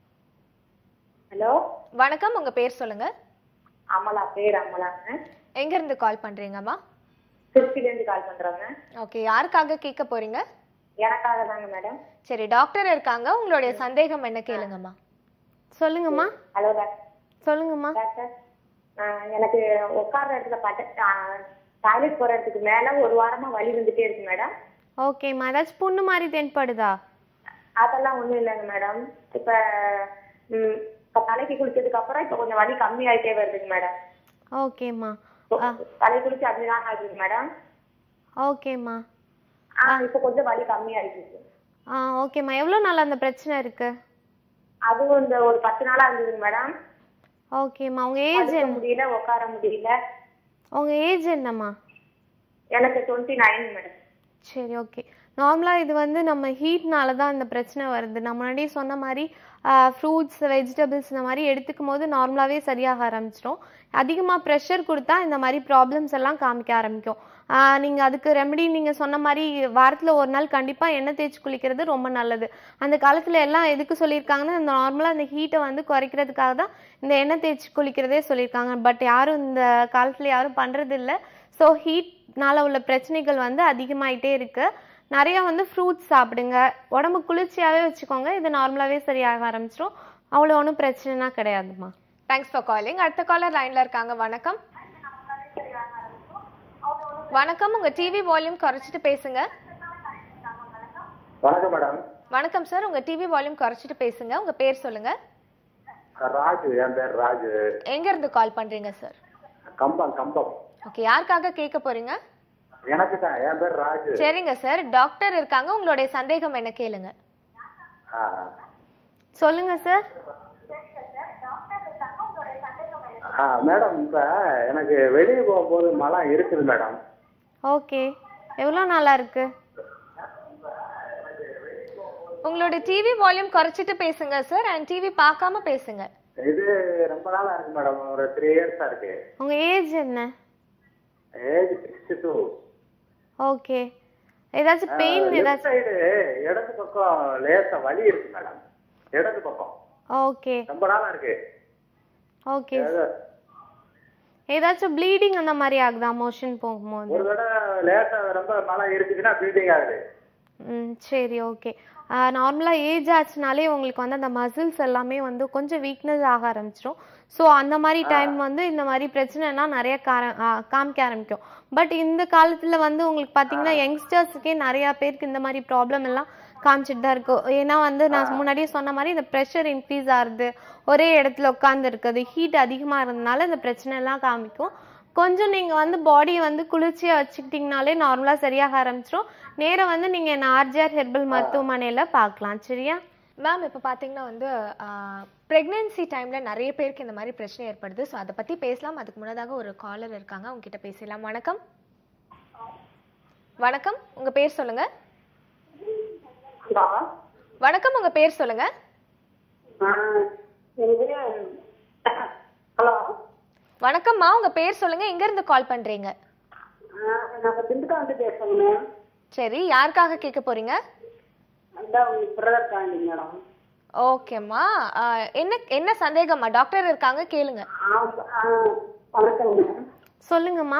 ஹலோ வணக்கம், உங்க பேர் சொல்லுங்க. அமலா. பேர் அமலாங்க. எங்க இருந்து கால் பண்றீங்கம்மா? திருச்சிலேருந்து கால் பண்றோங்க. ஓகே, யாருக்காக கேட்க போறீங்க? எனக்காக தாங்க மேடம். சரி, டாக்டர் இருக்காங்க, உங்களுடைய சந்தேகம் என்ன கேளுங்கம்மா. சொல்லுங்கம்மா. Hello doctor. சொல்லுங்கம்மா. டாக்டர், எனக்கு உட்கார்ற இடத்துல டாய்லெட் போற இடத்துக்கு மேல ஒரு வாரமா வலி வந்துட்டே இருக்கு மேடம். ஓகேம்மா. ஏதாச்சும் புண்ணு மாதிரி தென்படுதா? அதெல்லாம் ஒண்ணும் இல்லைங்க மேடம். இப்ப தலைக்கு குளிச்சதுக்கு அப்புறம் இப்ப கொஞ்சம் வலி கம்மி ஆயிட்டே வருதுங்க மேடம். ஓகேம்மா. தலை குளிச்சு அப்படிதான் ஆகுதுங்க மேடம். ஓகேம்மா. இப்ப கொஞ்சம் வலி கம்மி ஆயிடுச்சு. ஓகேம்மா. எவ்வளோ நாள் அந்த பிரச்சனை இருக்கு? அதுவும் இந்த ஒரு 10 நாளா இருந்ததுங்க மேடம். ஓகேம்மா. உங்க ஏஜ் என்ன? முடியல, உட்கார முடியல. உங்க ஏஜ் என்னம்மா? எனக்கு 29 மேடம். சரி, ஓகே. நார்மலாக இது வந்து நம்ம ஹீட்னால தான் இந்த பிரச்சனை வருது. நான் முன்னாடியே சொன்ன மாதிரி ஃப்ரூட்ஸ், வெஜிடபிள்ஸ் இந்த மாதிரி எடுத்துக்கும் போது நார்மலாகவே சரியாக ஆரம்பிச்சிடும். அதிகமாக ப்ரெஷர் கொடுத்தா இந்த மாதிரி ப்ராப்ளம்ஸ் எல்லாம் காமிக்க ஆரம்பிக்கும். நீங்கள் அதுக்கு ரெமெடி நீங்கள் சொன்ன மாதிரி வாரத்தில் ஒரு நாள் கண்டிப்பாக எண்ணெய் தேய்ச்சி குளிக்கிறது ரொம்ப நல்லது. அந்த காலத்தில் எல்லாம் எதுக்கு சொல்லியிருக்காங்கன்னா, இந்த நார்மலாக அந்த ஹீட்டை வந்து குறைக்கிறதுக்காக தான் இந்த எண்ணெய் தேய்ச்சி குளிக்கிறதே சொல்லியிருக்காங்க. பட் யாரும் இந்த காலத்தில் யாரும் பண்ணுறதில்ல. ஸோ ஹீட்னால உள்ள பிரச்சனைகள் வந்து அதிகமாயிட்டே இருக்குது. நிறையா வந்து ஃப்ரூட்ஸ் சாப்பிடுங்க, உடம்பு குளிர்ச்சியாகவே வச்சுக்கோங்க. இது நார்மலாகவே சரியாக ஆரம்பிச்சிடும். அவ்வளோ ஒன்றும் பிரச்சனைனா கிடையாதுமா. Thanks for calling. அடுத்த காலர் லைன்ல இருக்காங்க. வணக்கம். வணக்கம், உங்க டிவி வால்யூம் குறைச்சிட்டு பேசுங்க. வணக்கம் மேடம். வணக்கம் சார், உங்க டிவி வால்யூம் குறைச்சிட்டு பேசுங்க. உங்க பேர் சொல்லுங்க. ராஜு. என் பேர் ராஜு. எங்க இருந்து கால் பண்றீங்க சார்? கம்பம். ஓகே, யாருக்காக கேட்க போறீங்க? எனக்கு தான். என் பேர் ராஜு. சரிங்க சார், டாக்டர் இருக்காங்க, உங்களுடைய சந்தேகம் என்ன கேளுங்க. சொல்லுங்க சார். மேடம், இப்ப எனக்கு வெளியே போகும்போது மழை இருக்குது மேடம். ஓகே, எவ்வளோ நாளா இருக்கு? உங்களோட டிவி வால்யூம் குறைச்சிட்டு பேசுங்க சார், அண்ட் டிவி பார்க்காம பேசுங்க. இது ரொம்ப நாளா இருக்கு மேடம். ஒரு 3 இயர்ஸா இருக்கு. உங்க ஏஜ் என்ன? ஏஜ் 62. ஓகே. ஏதாச்சும் பெயின் ஏதாச்சும்? இடது பக்கம் லேசா வலி இருக்கு மேடம். இடது பக்கம். ஓகே. ரொம்ப நாளா இருக்கு. ஓகே. ஏதாச்சும் ப்ளீடிங் அந்த மாதிரி ஆகுதா மோஷன் போகும்போது? ஒரு தடவை லேசா ரொம்ப மழை இருக்குதுன்னா ப்ளீடிங் ஆகுது. சரி, ஓகே. நார்மலாக ஏஜ் ஆச்சுனாலே உங்களுக்கு வந்து அந்த மசில்ஸ் எல்லாமே வந்து கொஞ்சம் வீக்னஸ் ஆக ஆரம்பிச்சிடும். ஸோ அந்த மாதிரி டைம் வந்து இந்த மாதிரி பிரச்சனைனா நிறைய காமிக்க ஆரம்பிக்கும். பட் இந்த காலத்தில் வந்து உங்களுக்கு பார்த்தீங்கன்னா யங்ஸ்டர்ஸுக்கே நிறையா பேருக்கு இந்த மாதிரி ப்ராப்ளம் எல்லாம் காமிச்சிட்டு தான் இருக்கும். ஏன்னா வந்து நான் முன்னாடியே சொன்ன மாதிரி இந்த ப்ரெஷர் இன்க்ரீஸ் ஆகுது, ஒரே இடத்துல உட்காந்து இருக்குது, ஹீட் அதிகமாக இருந்ததுனால இந்த பிரச்சனை எல்லாம் காமிக்கும். கொஞ்சம் நீங்கள் வந்து பாடியை வந்து குளிர்ச்சியாக வச்சுக்கிட்டிங்கனாலே நார்மலாக சரியாக ஆரம்பிச்சிடும். நேரம் வந்து நீங்கள் என்ன ஆர்ஜிஆர் ஹெர்பல் மருத்துவமனையில் பார்க்கலாம். சரியா மேம்? இப்போ பார்த்தீங்கன்னா வந்து ப்ரெக்னென்சி டைமில் நிறைய பேருக்கு இந்த மாதிரி பிரச்சனை ஏற்படுது. ஸோ அதை பற்றி பேசலாம். அதுக்கு முன்னதாக ஒரு காலர் இருக்காங்க, அவங்க கிட்ட பேசலாம். வணக்கம். வணக்கம், உங்கள் பேர் சொல்லுங்க. வணக்கம், உங்கள் பேர் சொல்லுங்க. ஹலோ, வணக்கம்மா, உங்கள் பேர் சொல்லுங்க, எங்கேருந்து கால் பண்ணுறீங்க? நாங்கள் திண்டுக்கல் வந்து பேசுகிறோங்க. சரி, யாருக்காக கேட்க போறீங்க? மேடம். ஓகேம்மா, என்ன சந்தேகம்மா? டாக்டர் இருக்காங்க, கேளுங்க. சொல்லுங்கம்மா.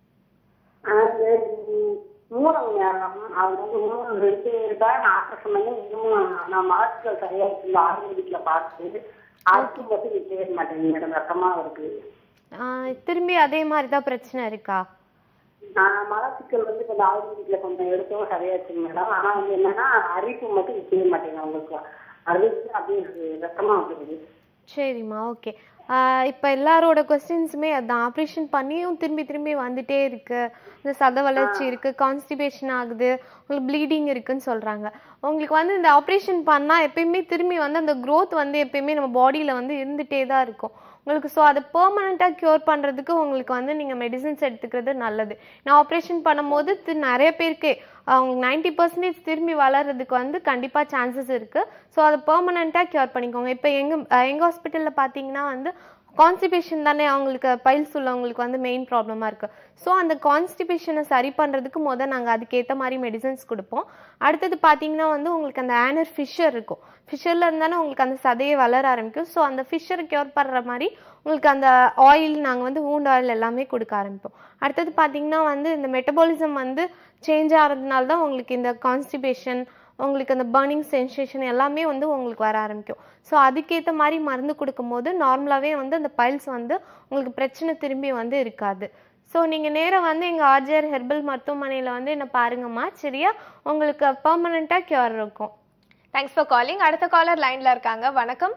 மூலம் அவங்க வந்து மூலம் 2 நான் ஆப்ரேஷன் பண்ணி இன்னும் நான் மார்க்கள் சரியா இருக்கு. ஆயுர்வேதிக்கில் பார்த்து அதுக்கு மட்டும் நிற்கவே மாட்டேங்க மேடம். ரத்தமாக இருக்கு. திரும்பி அதே மாதிரி தான் பிரச்சனை இருக்கா? மலச்சிக்கல் வந்து கொஞ்சம் ஆயுர்வேதிக்கில் கொஞ்சம் எடுத்தவும் சரியாச்சுங்க மேடம். ஆனால் வந்து என்னன்னா அரிப்பு மட்டும் நிற்கவே மாட்டேங்க. அவங்களுக்கு அரிப்பு அப்படியே ரத்தமாக வந்துடுது. சரிம்மா, ஓகே. இப்போ எல்லாரோட கொஸ்டின்ஸுமே அதுதான். ஆப்ரேஷன் பண்ணியும் திரும்பி வந்துட்டே இருக்கு, இந்த சத வளர்ச்சி இருக்கு, கான்ஸ்டிபேஷன் ஆகுது, உங்களுக்கு ப்ளீடிங் இருக்குன்னு சொல்றாங்க. உங்களுக்கு வந்து இந்த ஆப்ரேஷன் பண்ணால் எப்பயுமே திரும்பி வந்து அந்த க்ரோத் வந்து எப்பயுமே நம்ம பாடியில் வந்து இருந்துகிட்டே தான் இருக்கும் உங்களுக்கு. ஸோ அதை பெர்மனண்ட்டாக க்யூர் பண்ணுறதுக்கு உங்களுக்கு வந்து நீங்கள் மெடிசின்ஸ் எடுத்துக்கிறது நல்லது. நான் ஆப்ரேஷன் பண்ணும்போது நிறைய பேருக்கு அவங்களுக்கு 90% திரும்பி வளர்கிறதுக்கு வந்து கண்டிப்பாக சான்சஸ் இருக்குது. ஸோ அதை பெர்மனண்ட்டாக க்யூர் பண்ணிக்கோங்க. இப்போ எங்கள் ஹாஸ்பிட்டலில் பார்த்தீங்கன்னா வந்து கான்ஸ்டிபேஷன் தானே அவங்களுக்கு பைல்ஸ் உள்ளவங்களுக்கு வந்து மெயின் ப்ராப்ளமாக இருக்குது. ஸோ அந்த கான்ஸ்டிபேஷனை சரி பண்ணுறதுக்கு நாங்கள் அதுக்கேற்ற மாதிரி மெடிசன்ஸ் கொடுப்போம். அடுத்தது பார்த்தீங்கன்னா வந்து உங்களுக்கு அந்த ஆனர் ஃபிஷர் இருக்கும். ஃபிஷரில் இருந்தாலும் உங்களுக்கு அந்த சதையை வளர ஆரம்பிக்கும். ஸோ அந்த ஃபிஷரை க்யூர் பண்ணுற மாதிரி உங்களுக்கு அந்த ஆயில் நாங்கள் வந்து வூண்ட் ஆயில் எல்லாமே கொடுக்க ஆரம்பிப்போம். அடுத்தது பார்த்தீங்கன்னா வந்து இந்த மெட்டபாலிசம் வந்து சேஞ்ச் ஆகிறதுனால தான் உங்களுக்கு இந்த கான்ஸ்டிபேஷன், உங்களுக்கு அந்த பர்னிங் சென்சேஷன் எல்லாமே வந்து உங்களுக்கு வர ஆரம்பிக்கும். ஸோ அதுக்கேற்ற மாதிரி மருந்து கொடுக்கும்போது நார்மலாகவே வந்து அந்த பைல்ஸ் வந்து உங்களுக்கு பிரச்சனை திரும்பி வந்து இருக்காது. ஸோ நீங்கள் நேராக வந்து எங்கள் ஆர்ஜிஆர் ஹெர்பல் மருத்துவமனையில் வந்து என்ன பாருங்கம்மா, சரியா? உங்களுக்கு பர்மனெண்ட்டாக க்யூர் இருக்கும். Thanks for calling. அடுத்த காலர் லைன்ல இருக்காங்க. வணக்கம்.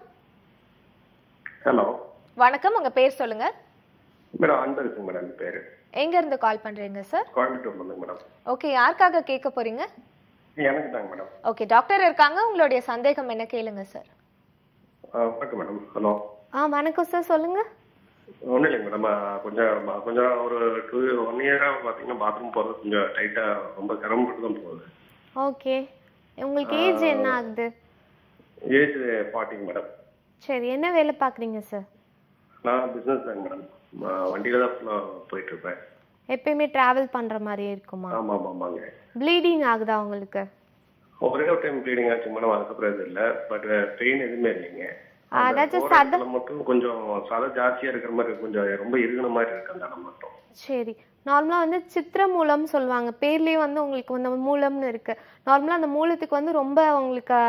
ஹலோ வணக்கம், உங்க பேர் சொல்லுங்க. மேடம் அன்பரசு மேடம் பேரு. எங்க இருந்து கால் பண்றீங்க சார்? கோயம்புத்தூர்ல இருந்து மேடம். ஓகே, யாருக்காக கேட்க போறீங்க? எனக்கு தாங்க மேடம். ஓகே, டாக்டர் இருக்காங்க, உங்களுடைய சந்தேகம் என்ன கேளுங்க சார். வணக்கம் மேடம். ஹலோ. வணக்கம் சார், சொல்லுங்க. ஒன்றும் இல்லைங்க மேடம், கொஞ்சம் ஒரு 1 இயரா பார்த்தீங்கன்னா பாத்ரூம் போகிறது கொஞ்சம் டைட்டா, ரொம்ப சிரமப்பட்டு தான் போகுது. ஓகே, உங்களுக்கு ஏஜ் என்ன ஆகுது? Age 40 madam. சரி, என்ன வேலை பார்க்குறீங்க சார்? நான் பிஸ்னஸ் தாங்க மேடம், வண்டியில தான் போயிட்டு இருப்பேன். எப்பயுமே டிராவல் பண்ற மாதிரி இருக்குமா? ஆமாங்க. ப்ளீடிங் ஆகுதா உங்களுக்கு? ஒரே ஒரு டைம் ப்ளீடிங் ஆச்சு மேடம், அதுக்கப்புறம் இது இல்லை. பட் பெயின் எதுவுமே இல்லைங்க. அதாச்சும் சதை மட்டும் கொஞ்சம் சதை ஜாஸ்தியா இருக்கிற மாதிரி, கொஞ்சம் ரொம்ப இருக்கிற மாதிரி இருக்கு அந்த இடம் மட்டும். சரி, நார்மலாக வந்து சித்திர மூலம் சொல்லுவாங்க. பேர்லேயே வந்து உங்களுக்கு வந்து மூலம்னு இருக்கு. நார்மலாக அந்த மூலத்துக்கு வந்து ரொம்ப உங்களுக்கு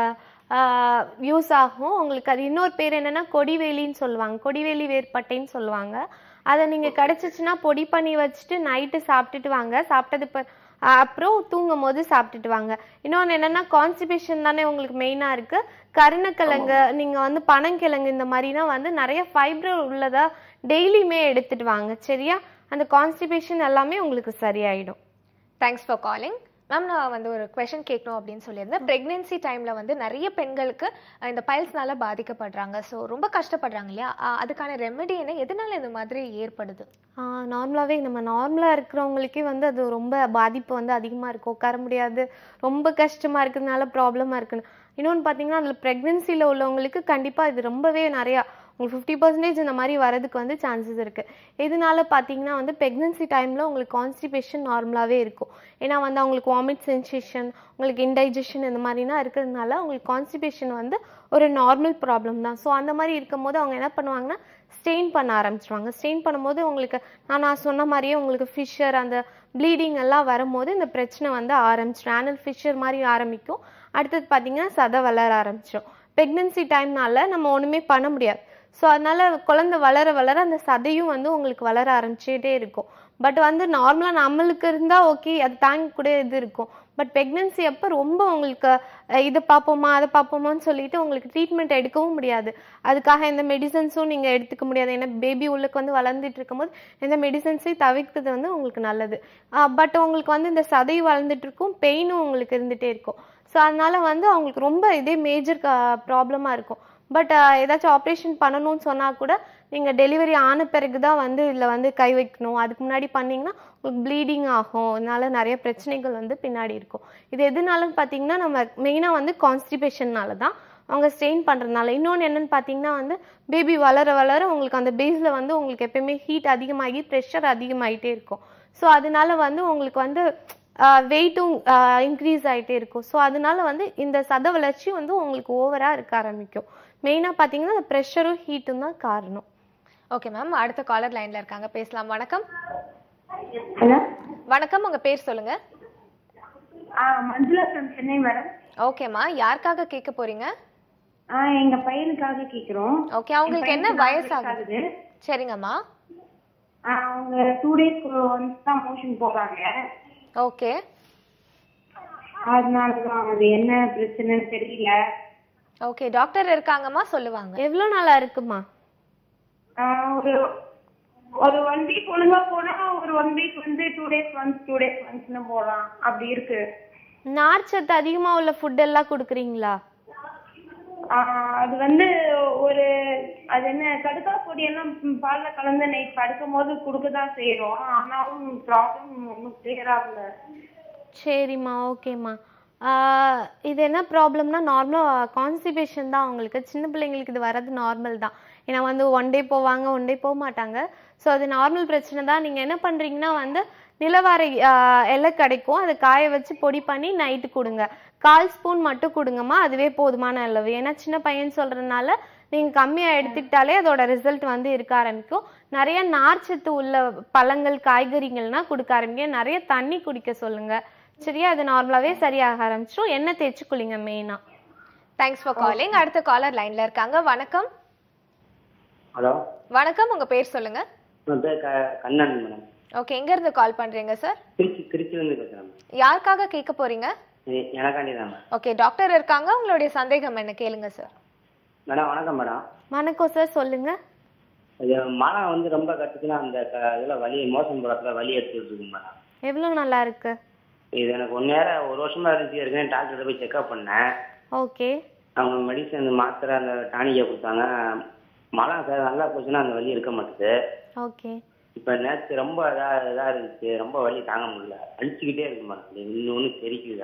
யூஸ் ஆகும். உங்களுக்கு அது இன்னொரு பேர் என்னன்னா கொடிவேலின்னு சொல்லுவாங்க, கொடிவேலி வேர்பட்டைன்னு சொல்லுவாங்க. அதை நீங்கள் கிடச்சிச்சின்னா பொடி பண்ணி வச்சுட்டு நைட்டு சாப்பிட்டுட்டு வாங்க. சாப்பிட்டது அப்புறம் தூங்கும் போது சாப்பிட்டுட்டு வாங்க. இன்னொன்று என்னென்னா கான்ஸ்டிபேஷன் தானே உங்களுக்கு மெயினாக இருக்குது. கருணக்கிழங்கு, நீங்கள் வந்து பனங்கிழங்கு இந்த மாதிரினா வந்து நிறைய ஃபைப்ரர் உள்ளதா டெய்லியுமே எடுத்துட்டு வாங்க, சரியா? அந்த கான்ஸ்டிபேஷன் எல்லாமே உங்களுக்கு சரியாயிடும். Thanks for calling. மேம், நான் வந்து ஒரு கொஷின் கேட்கணும் அப்படின்னு சொல்லியிருந்தேன். ப்ரெக்னென்சி டைமில் வந்து நிறைய பெண்களுக்கு இந்த பைல்ஸ்னால பாதிக்கப்படுறாங்க. ஸோ ரொம்ப கஷ்டப்படுறாங்க இல்லையா? அதுக்கான ரெமெடி என்ன, எதனால இந்த மாதிரி ஏற்படுது? நார்மலாகவே நம்ம நார்மலாக இருக்கிறவங்களுக்கே வந்து அது ரொம்ப பாதிப்பு வந்து அதிகமாக இருக்கும். உட்கார முடியாது, ரொம்ப கஷ்டமாக இருக்கிறதுனால ப்ராப்ளமாக இருக்குன்னு. இன்னொன்று பார்த்தீங்கன்னா அதில் ப்ரெக்னென்சியில் உள்ளவங்களுக்கு கண்டிப்பாக இது ரொம்பவே நிறையா உங்களுக்கு 50% இந்த மாதிரி வரதுக்கு வந்து சான்சஸ் இருக்குது. இதனால பார்த்தீங்கன்னா வந்து ப்ரெக்னென்சி டைமில் உங்களுக்கு கான்ஸ்டிபேஷன் நார்மலாகவே இருக்கும். ஏன்னா வந்து அவங்களுக்கு வாமிட் சென்சேஷன், உங்களுக்கு இன்டைஜஷன் இந்த மாதிரினா இருக்கிறதுனால உங்களுக்கு கான்ஸ்டிபேஷன் வந்து ஒரு நார்மல் ப்ராப்ளம் தான். ஸோ அந்த மாதிரி இருக்கும் போது அவங்க என்ன பண்ணுவாங்கன்னா ஸ்டெயின் பண்ண ஆரம்பிச்சிருவாங்க. ஸ்டெயின் பண்ணும்போது உங்களுக்கு நான் சொன்ன மாதிரியே உங்களுக்கு ஃபிஷர், அந்த ப்ளீடிங் எல்லாம் வரும்போது இந்த பிரச்சனை வந்து ஆரம்பிச்சிடும். ஆனல் ஃபிஷர் மாதிரி ஆரம்பிக்கும். அடுத்தது பார்த்தீங்கன்னா சதை வளர ஆரம்பிச்சிடும். ப்ரெக்னென்சி டைம்னால நம்ம ஒன்றுமே பண்ண முடியாது. ஸோ அதனால குழந்தை வளர வளர அந்த சதையும் வந்து உங்களுக்கு வளர ஆரம்பிச்சுட்டே இருக்கும். பட் வந்து நார்மலாக நம்மளுக்கு இருந்தால் ஓகே, அது தாங்கக்கூடிய இது இருக்கும். பட் ப்ரெக்னென்சி அப்போ ரொம்ப உங்களுக்கு இதை பார்ப்போமா அதை பார்ப்போமான்னு சொல்லிட்டு உங்களுக்கு ட்ரீட்மெண்ட் எடுக்கவும் முடியாது. அதுக்காக எந்த மெடிசன்ஸும் நீங்கள் எடுத்துக்க முடியாது. ஏன்னா பேபி உள்ளுக்கு வந்து வளர்ந்துட்டு இருக்கும்போது எந்த மெடிசன்ஸையும் தவிர்க்கிறது வந்து உங்களுக்கு நல்லது. பட் உங்களுக்கு வந்து இந்த சதை வளர்ந்துட்டு இருக்கும், பெயினும் உங்களுக்கு இருந்துகிட்டே இருக்கும். ஸோ அதனால வந்து அவங்களுக்கு ரொம்ப இதே மேஜர் ப்ராப்ளமாக இருக்கும். பட் ஏதாச்சும் ஆப்ரேஷன் பண்ணணும்னு சொன்னால் கூட நீங்கள் டெலிவரி ஆன பிறகு தான் வந்து இதில் வந்து கை வைக்கணும். அதுக்கு முன்னாடி பண்ணிங்கன்னா உங்களுக்கு ப்ளீடிங் ஆகும். அதனால நிறைய பிரச்சனைகள் வந்து பின்னாடி இருக்கும். இது எதுனாலும் பார்த்தீங்கன்னா நம்ம மெயினாக வந்து கான்ஸ்டிபேஷன்னால தான், அவங்க ஸ்ட்ரெயின் பண்ணுறதுனால. இன்னொன்று என்னென்னு பார்த்தீங்கன்னா வந்து பேபி வளர வளர உங்களுக்கு அந்த பேஸில் வந்து உங்களுக்கு எப்பயுமே ஹீட் அதிகமாகி ப்ரெஷர் அதிகமாகிட்டே இருக்கும். ஸோ அதனால வந்து உங்களுக்கு வந்து வெயிட்டும் இன்க்ரீஸ் ஆகிட்டே இருக்கும். ஸோ அதனால வந்து இந்த சத வளர்ச்சி வந்து உங்களுக்கு ஓவராக இருக்க ஆரம்பிக்கும். மெயினாக பார்த்தீங்கன்னா அந்த ப்ரெஷரும் ஹீட்டும் தான் காரணம். ஓகே மேம், அடுத்த காலர் லைன்ல இருக்காங்க, பேசலாம். வணக்கம். ஹலோ. வணக்கம், உங்க பேர் சொல்லுங்க. Manjula from Chennai madam. ஓகேம்மா, யாருக்காக கேட்க போறீங்க? எங்க பையனுக்காக கேக்குறோம். ஓகே, அவங்களுக்கு என்ன வயசாகுது? சரிங்கம்மா. அவங்க 2 days ஒன்ஸ் தான் மோஷன் போறாங்க. ஓகே, அதனாலதான் அது என்ன பிரச்சனைன்னு தெரியல. ஓகே, டாக்டர் இருக்காங்கம்மா, சொல்லுவாங்க. எவ்வளோ நாளா இருக்குமா? ஒரு 1 week ஒழுங்கா போனா, ஒரு 1 week வந்து 2 days once போலாம், அப்படி இருக்கு. நார்ச்சத்து அதிகமா உள்ள ஃபுட் எல்லாம் கொடுக்குறீங்களா? அது வந்து ஒரு அது என்ன கடுக்கா பொடி எல்லாம் பால்ல கலந்து நைட் படுக்கும் போது கொடுக்கதான் செய்யறோம். ஆனாலும் ப்ராப்ளம் ஒன்றும் கிளியர் ஆகல. சரிம்மா, ஓகேம்மா. இது என்ன ப்ராப்ளம்னா நார்மலாக கான்ஸ்டிபேஷன் தான். அவங்களுக்கு சின்ன பிள்ளைங்களுக்கு இது வர்றது நார்மல் தான். ஏன்னா வந்து ஒன் டே போவாங்க, ஒன் டே போக மாட்டாங்க. ஸோ அது நார்மல் பிரச்சனை தான். நீங்கள் என்ன பண்ணுறீங்கன்னா வந்து நிலவார இலை கிடைக்கும், அதை காய வச்சு பொடி பண்ணி நைட்டு கொடுங்க. 1/4 ஸ்பூன் மட்டும் கொடுங்கம்மா, அதுவே போதுமான அளவு. ஏன்னா சின்ன பையன் சொல்கிறதுனால நீங்கள் கம்மியாக எடுத்துக்கிட்டாலே அதோட ரிசல்ட் வந்து இருக்க ஆரம்பிக்கும். நிறைய நார்ச்சத்து உள்ள பழங்கள் காய்கறிகள்னா கொடுக்க ஆரம்பிங்க. நிறைய தண்ணி குடிக்க சொல்லுங்கள். சரியா? அது நார்மலாகவே சரியாக ஆரம்பிச்சிடும். எண்ணெய் தேய்ச்சி குளிங்க மெயினாக. Thanks for calling. அடுத்த காலர் லைன்ல இருக்காங்க. வணக்கம். ஹலோ வணக்கம், உங்க பேர் சொல்லுங்க. என் பேர் கண்ணன் மேடம். ஓகே, எங்க இருந்து கால் பண்றீங்க சார்? திருச்சியிலிருந்து பேசுறேன். யாருக்காக கேட்க போறீங்க? எனக்காண்டி தான். ஓகே, டாக்டர் இருக்காங்க, உங்களுடைய சந்தேகம் என்ன கேளுங்க சார். மேடம் வணக்கம் மேடம். வணக்கம் சார், சொல்லுங்க. இது மழை வந்து ரொம்ப கட்டுச்சுன்னா அந்த இதில் வலி, மோசம் போகிறதுல வலி எடுத்துட்டு இருக்கு மேடம். எவ்வளோ நல்லா இருக்கு? இது எனக்கு 1 வருஷமா இருந்துச்சு. இருக்கேன் டாக்டர்கிட்ட போய் செக்அப் பண்ணேன். ஓகே. அவங்க மெடிசன் மாத்திரை அந்த டானிக்கை கொடுத்தாங்க. மழை நல்லா போச்சுன்னா அந்த வலி இருக்க மாட்டுது. ஓகே. இப்போ நேற்று ரொம்ப இதாக இருந்துச்சு, ரொம்ப வலி தாங்க முடியல, அழிச்சுக்கிட்டே இருக்கு மேடம். இன்னொன்று தெரிக்குதா?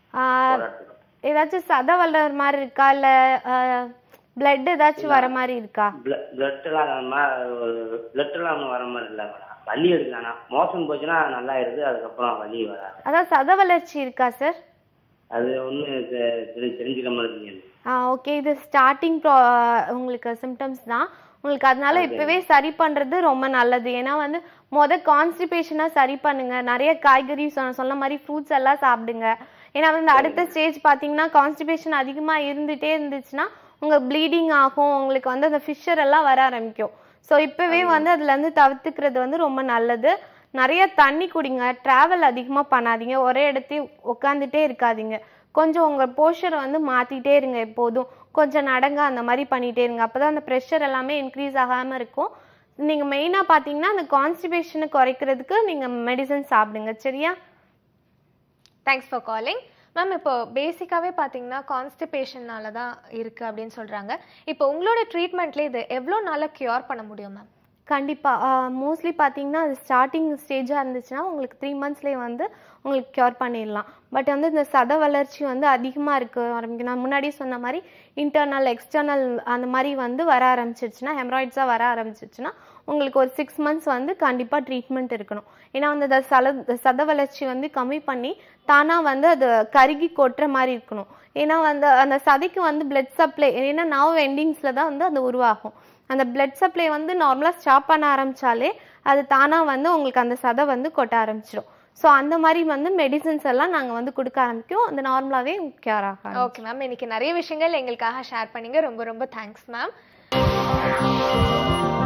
ஏதாச்சும் சதை வளர மாதிரி இருக்கா, இல்லை பிளட் ஏதாச்சும் வர மாதிரி இருக்கா? பிளட்டெல்லாம் ஒன்றும் வர மாதிரி இல்லை மேடம். வலி எடுக்கலாம், மோசம் போச்சுன்னா நல்லா இருக்குது, அதுக்கப்புறம் வலி வராது. அதான் சதை வளர்ச்சி இருக்கா சார்? அது ஒன்றும் தெரிஞ்சுக்க மாதிரி. ஓகே, இது ஸ்டார்டிங் உங்களுக்கு சிம்டம்ஸ் தான் உங்களுக்கு. அதனால இப்பவே சரி பண்றது ரொம்ப நல்லது. ஏன்னா வந்து கான்ஸ்டிபேஷனா சரி பண்ணுங்க. நிறைய காய்கறி சொன்ன மாதிரி ஃப்ரூட்ஸ் எல்லாம் சாப்பிடுங்க. ஏன்னா வந்து அடுத்த ஸ்டேஜ் பாத்தீங்கன்னா கான்ஸ்டிபேஷன் அதிகமா இருந்துட்டே இருந்துச்சுன்னா உங்க ப்ளீடிங் ஆகும், உங்களுக்கு வந்து அந்த ஃபிஷர் எல்லாம் வர ஆரம்பிக்கும். ஸோ இப்பவே வந்து அதுல இருந்து தவிர்த்துக்கிறது வந்து ரொம்ப நல்லது. நிறைய தண்ணி குடிங்க. டிராவல் அதிகமா பண்ணாதீங்க. ஒரே இடத்தையும் உட்காந்துட்டே இருக்காதீங்க. கொஞ்சம் உங்க போஸ்டரை வந்து மாத்திட்டே இருங்க. எப்போதும் கொஞ்சம் நடங்க, அந்த மாதிரி பண்ணிட்டே இருங்க. அப்பதான் அந்த ப்ரெஷர் எல்லாமே இன்க்ரீஸ் ஆகாம இருக்கும். நீங்க மெயினா பாத்தீங்கன்னா அந்த கான்ஸ்டிபேஷனை குறைக்கிறதுக்கு நீங்க மெடிசன் சாப்பிடுங்க. சரியா? Thanks for calling. மேம், இப்போ பேசிக்காவே பார்த்தீங்கன்னா கான்ஸ்டிபேஷனால தான் இருக்குது அப்படின்னு சொல்கிறாங்க. இப்போ உங்களோட ட்ரீட்மெண்ட்லேயே இது எவ்வளோ நாளாக க்யூர் பண்ண முடியும் மேம்? கண்டிப்பாக மோஸ்ட்லி பார்த்தீங்கன்னா அது ஸ்டார்டிங் ஸ்டேஜாக இருந்துச்சுன்னா உங்களுக்கு 3 monthsலேயே வந்து உங்களுக்கு க்யூர் பண்ணிடலாம். பட் வந்து இந்த சத வளர்ச்சி வந்து அதிகமாக இருக்குது. நான் முன்னாடி சொன்ன மாதிரி இன்டர்னல் எக்ஸ்டர்னல் அந்த மாதிரி வந்து வர ஆரம்பிச்சிருச்சுன்னா, ஹெமராய்ட்ஸாக வர ஆரம்பிச்சிருச்சுன்னா உங்களுக்கு ஒரு 6 months வந்து கண்டிப்பாக ட்ரீட்மெண்ட் இருக்கணும். ஏன்னா வந்து சத வளர்ச்சி வந்து கம்மி பண்ணி தானாக வந்து அது கருகி கொட்டுற மாதிரி இருக்கணும். ஏன்னா வந்து அந்த சதைக்கு வந்து பிளட் சப்ளை, ஏன்னா நர்வ் எண்டிங்ஸில் தான் வந்து அது உருவாகும். அந்த பிளட் சப்ளை வந்து நார்மலாக ஸ்டாப் பண்ண ஆரம்பித்தாலே அது தானாக வந்து உங்களுக்கு அந்த சதை வந்து கொட்ட ஆரம்பிச்சிடும். ஸோ அந்த மாதிரி வந்து மெடிசன்ஸ் எல்லாம் நாங்கள் வந்து கொடுக்க ஆரம்பிக்கும். அந்த நார்மலாகவே கேர் ஆகும். ஓகே மேம், இன்னைக்கு நிறைய விஷயங்கள் எங்களுக்காக ஷேர் பண்ணிங்க. ரொம்ப ரொம்ப தேங்க்ஸ் மேம்.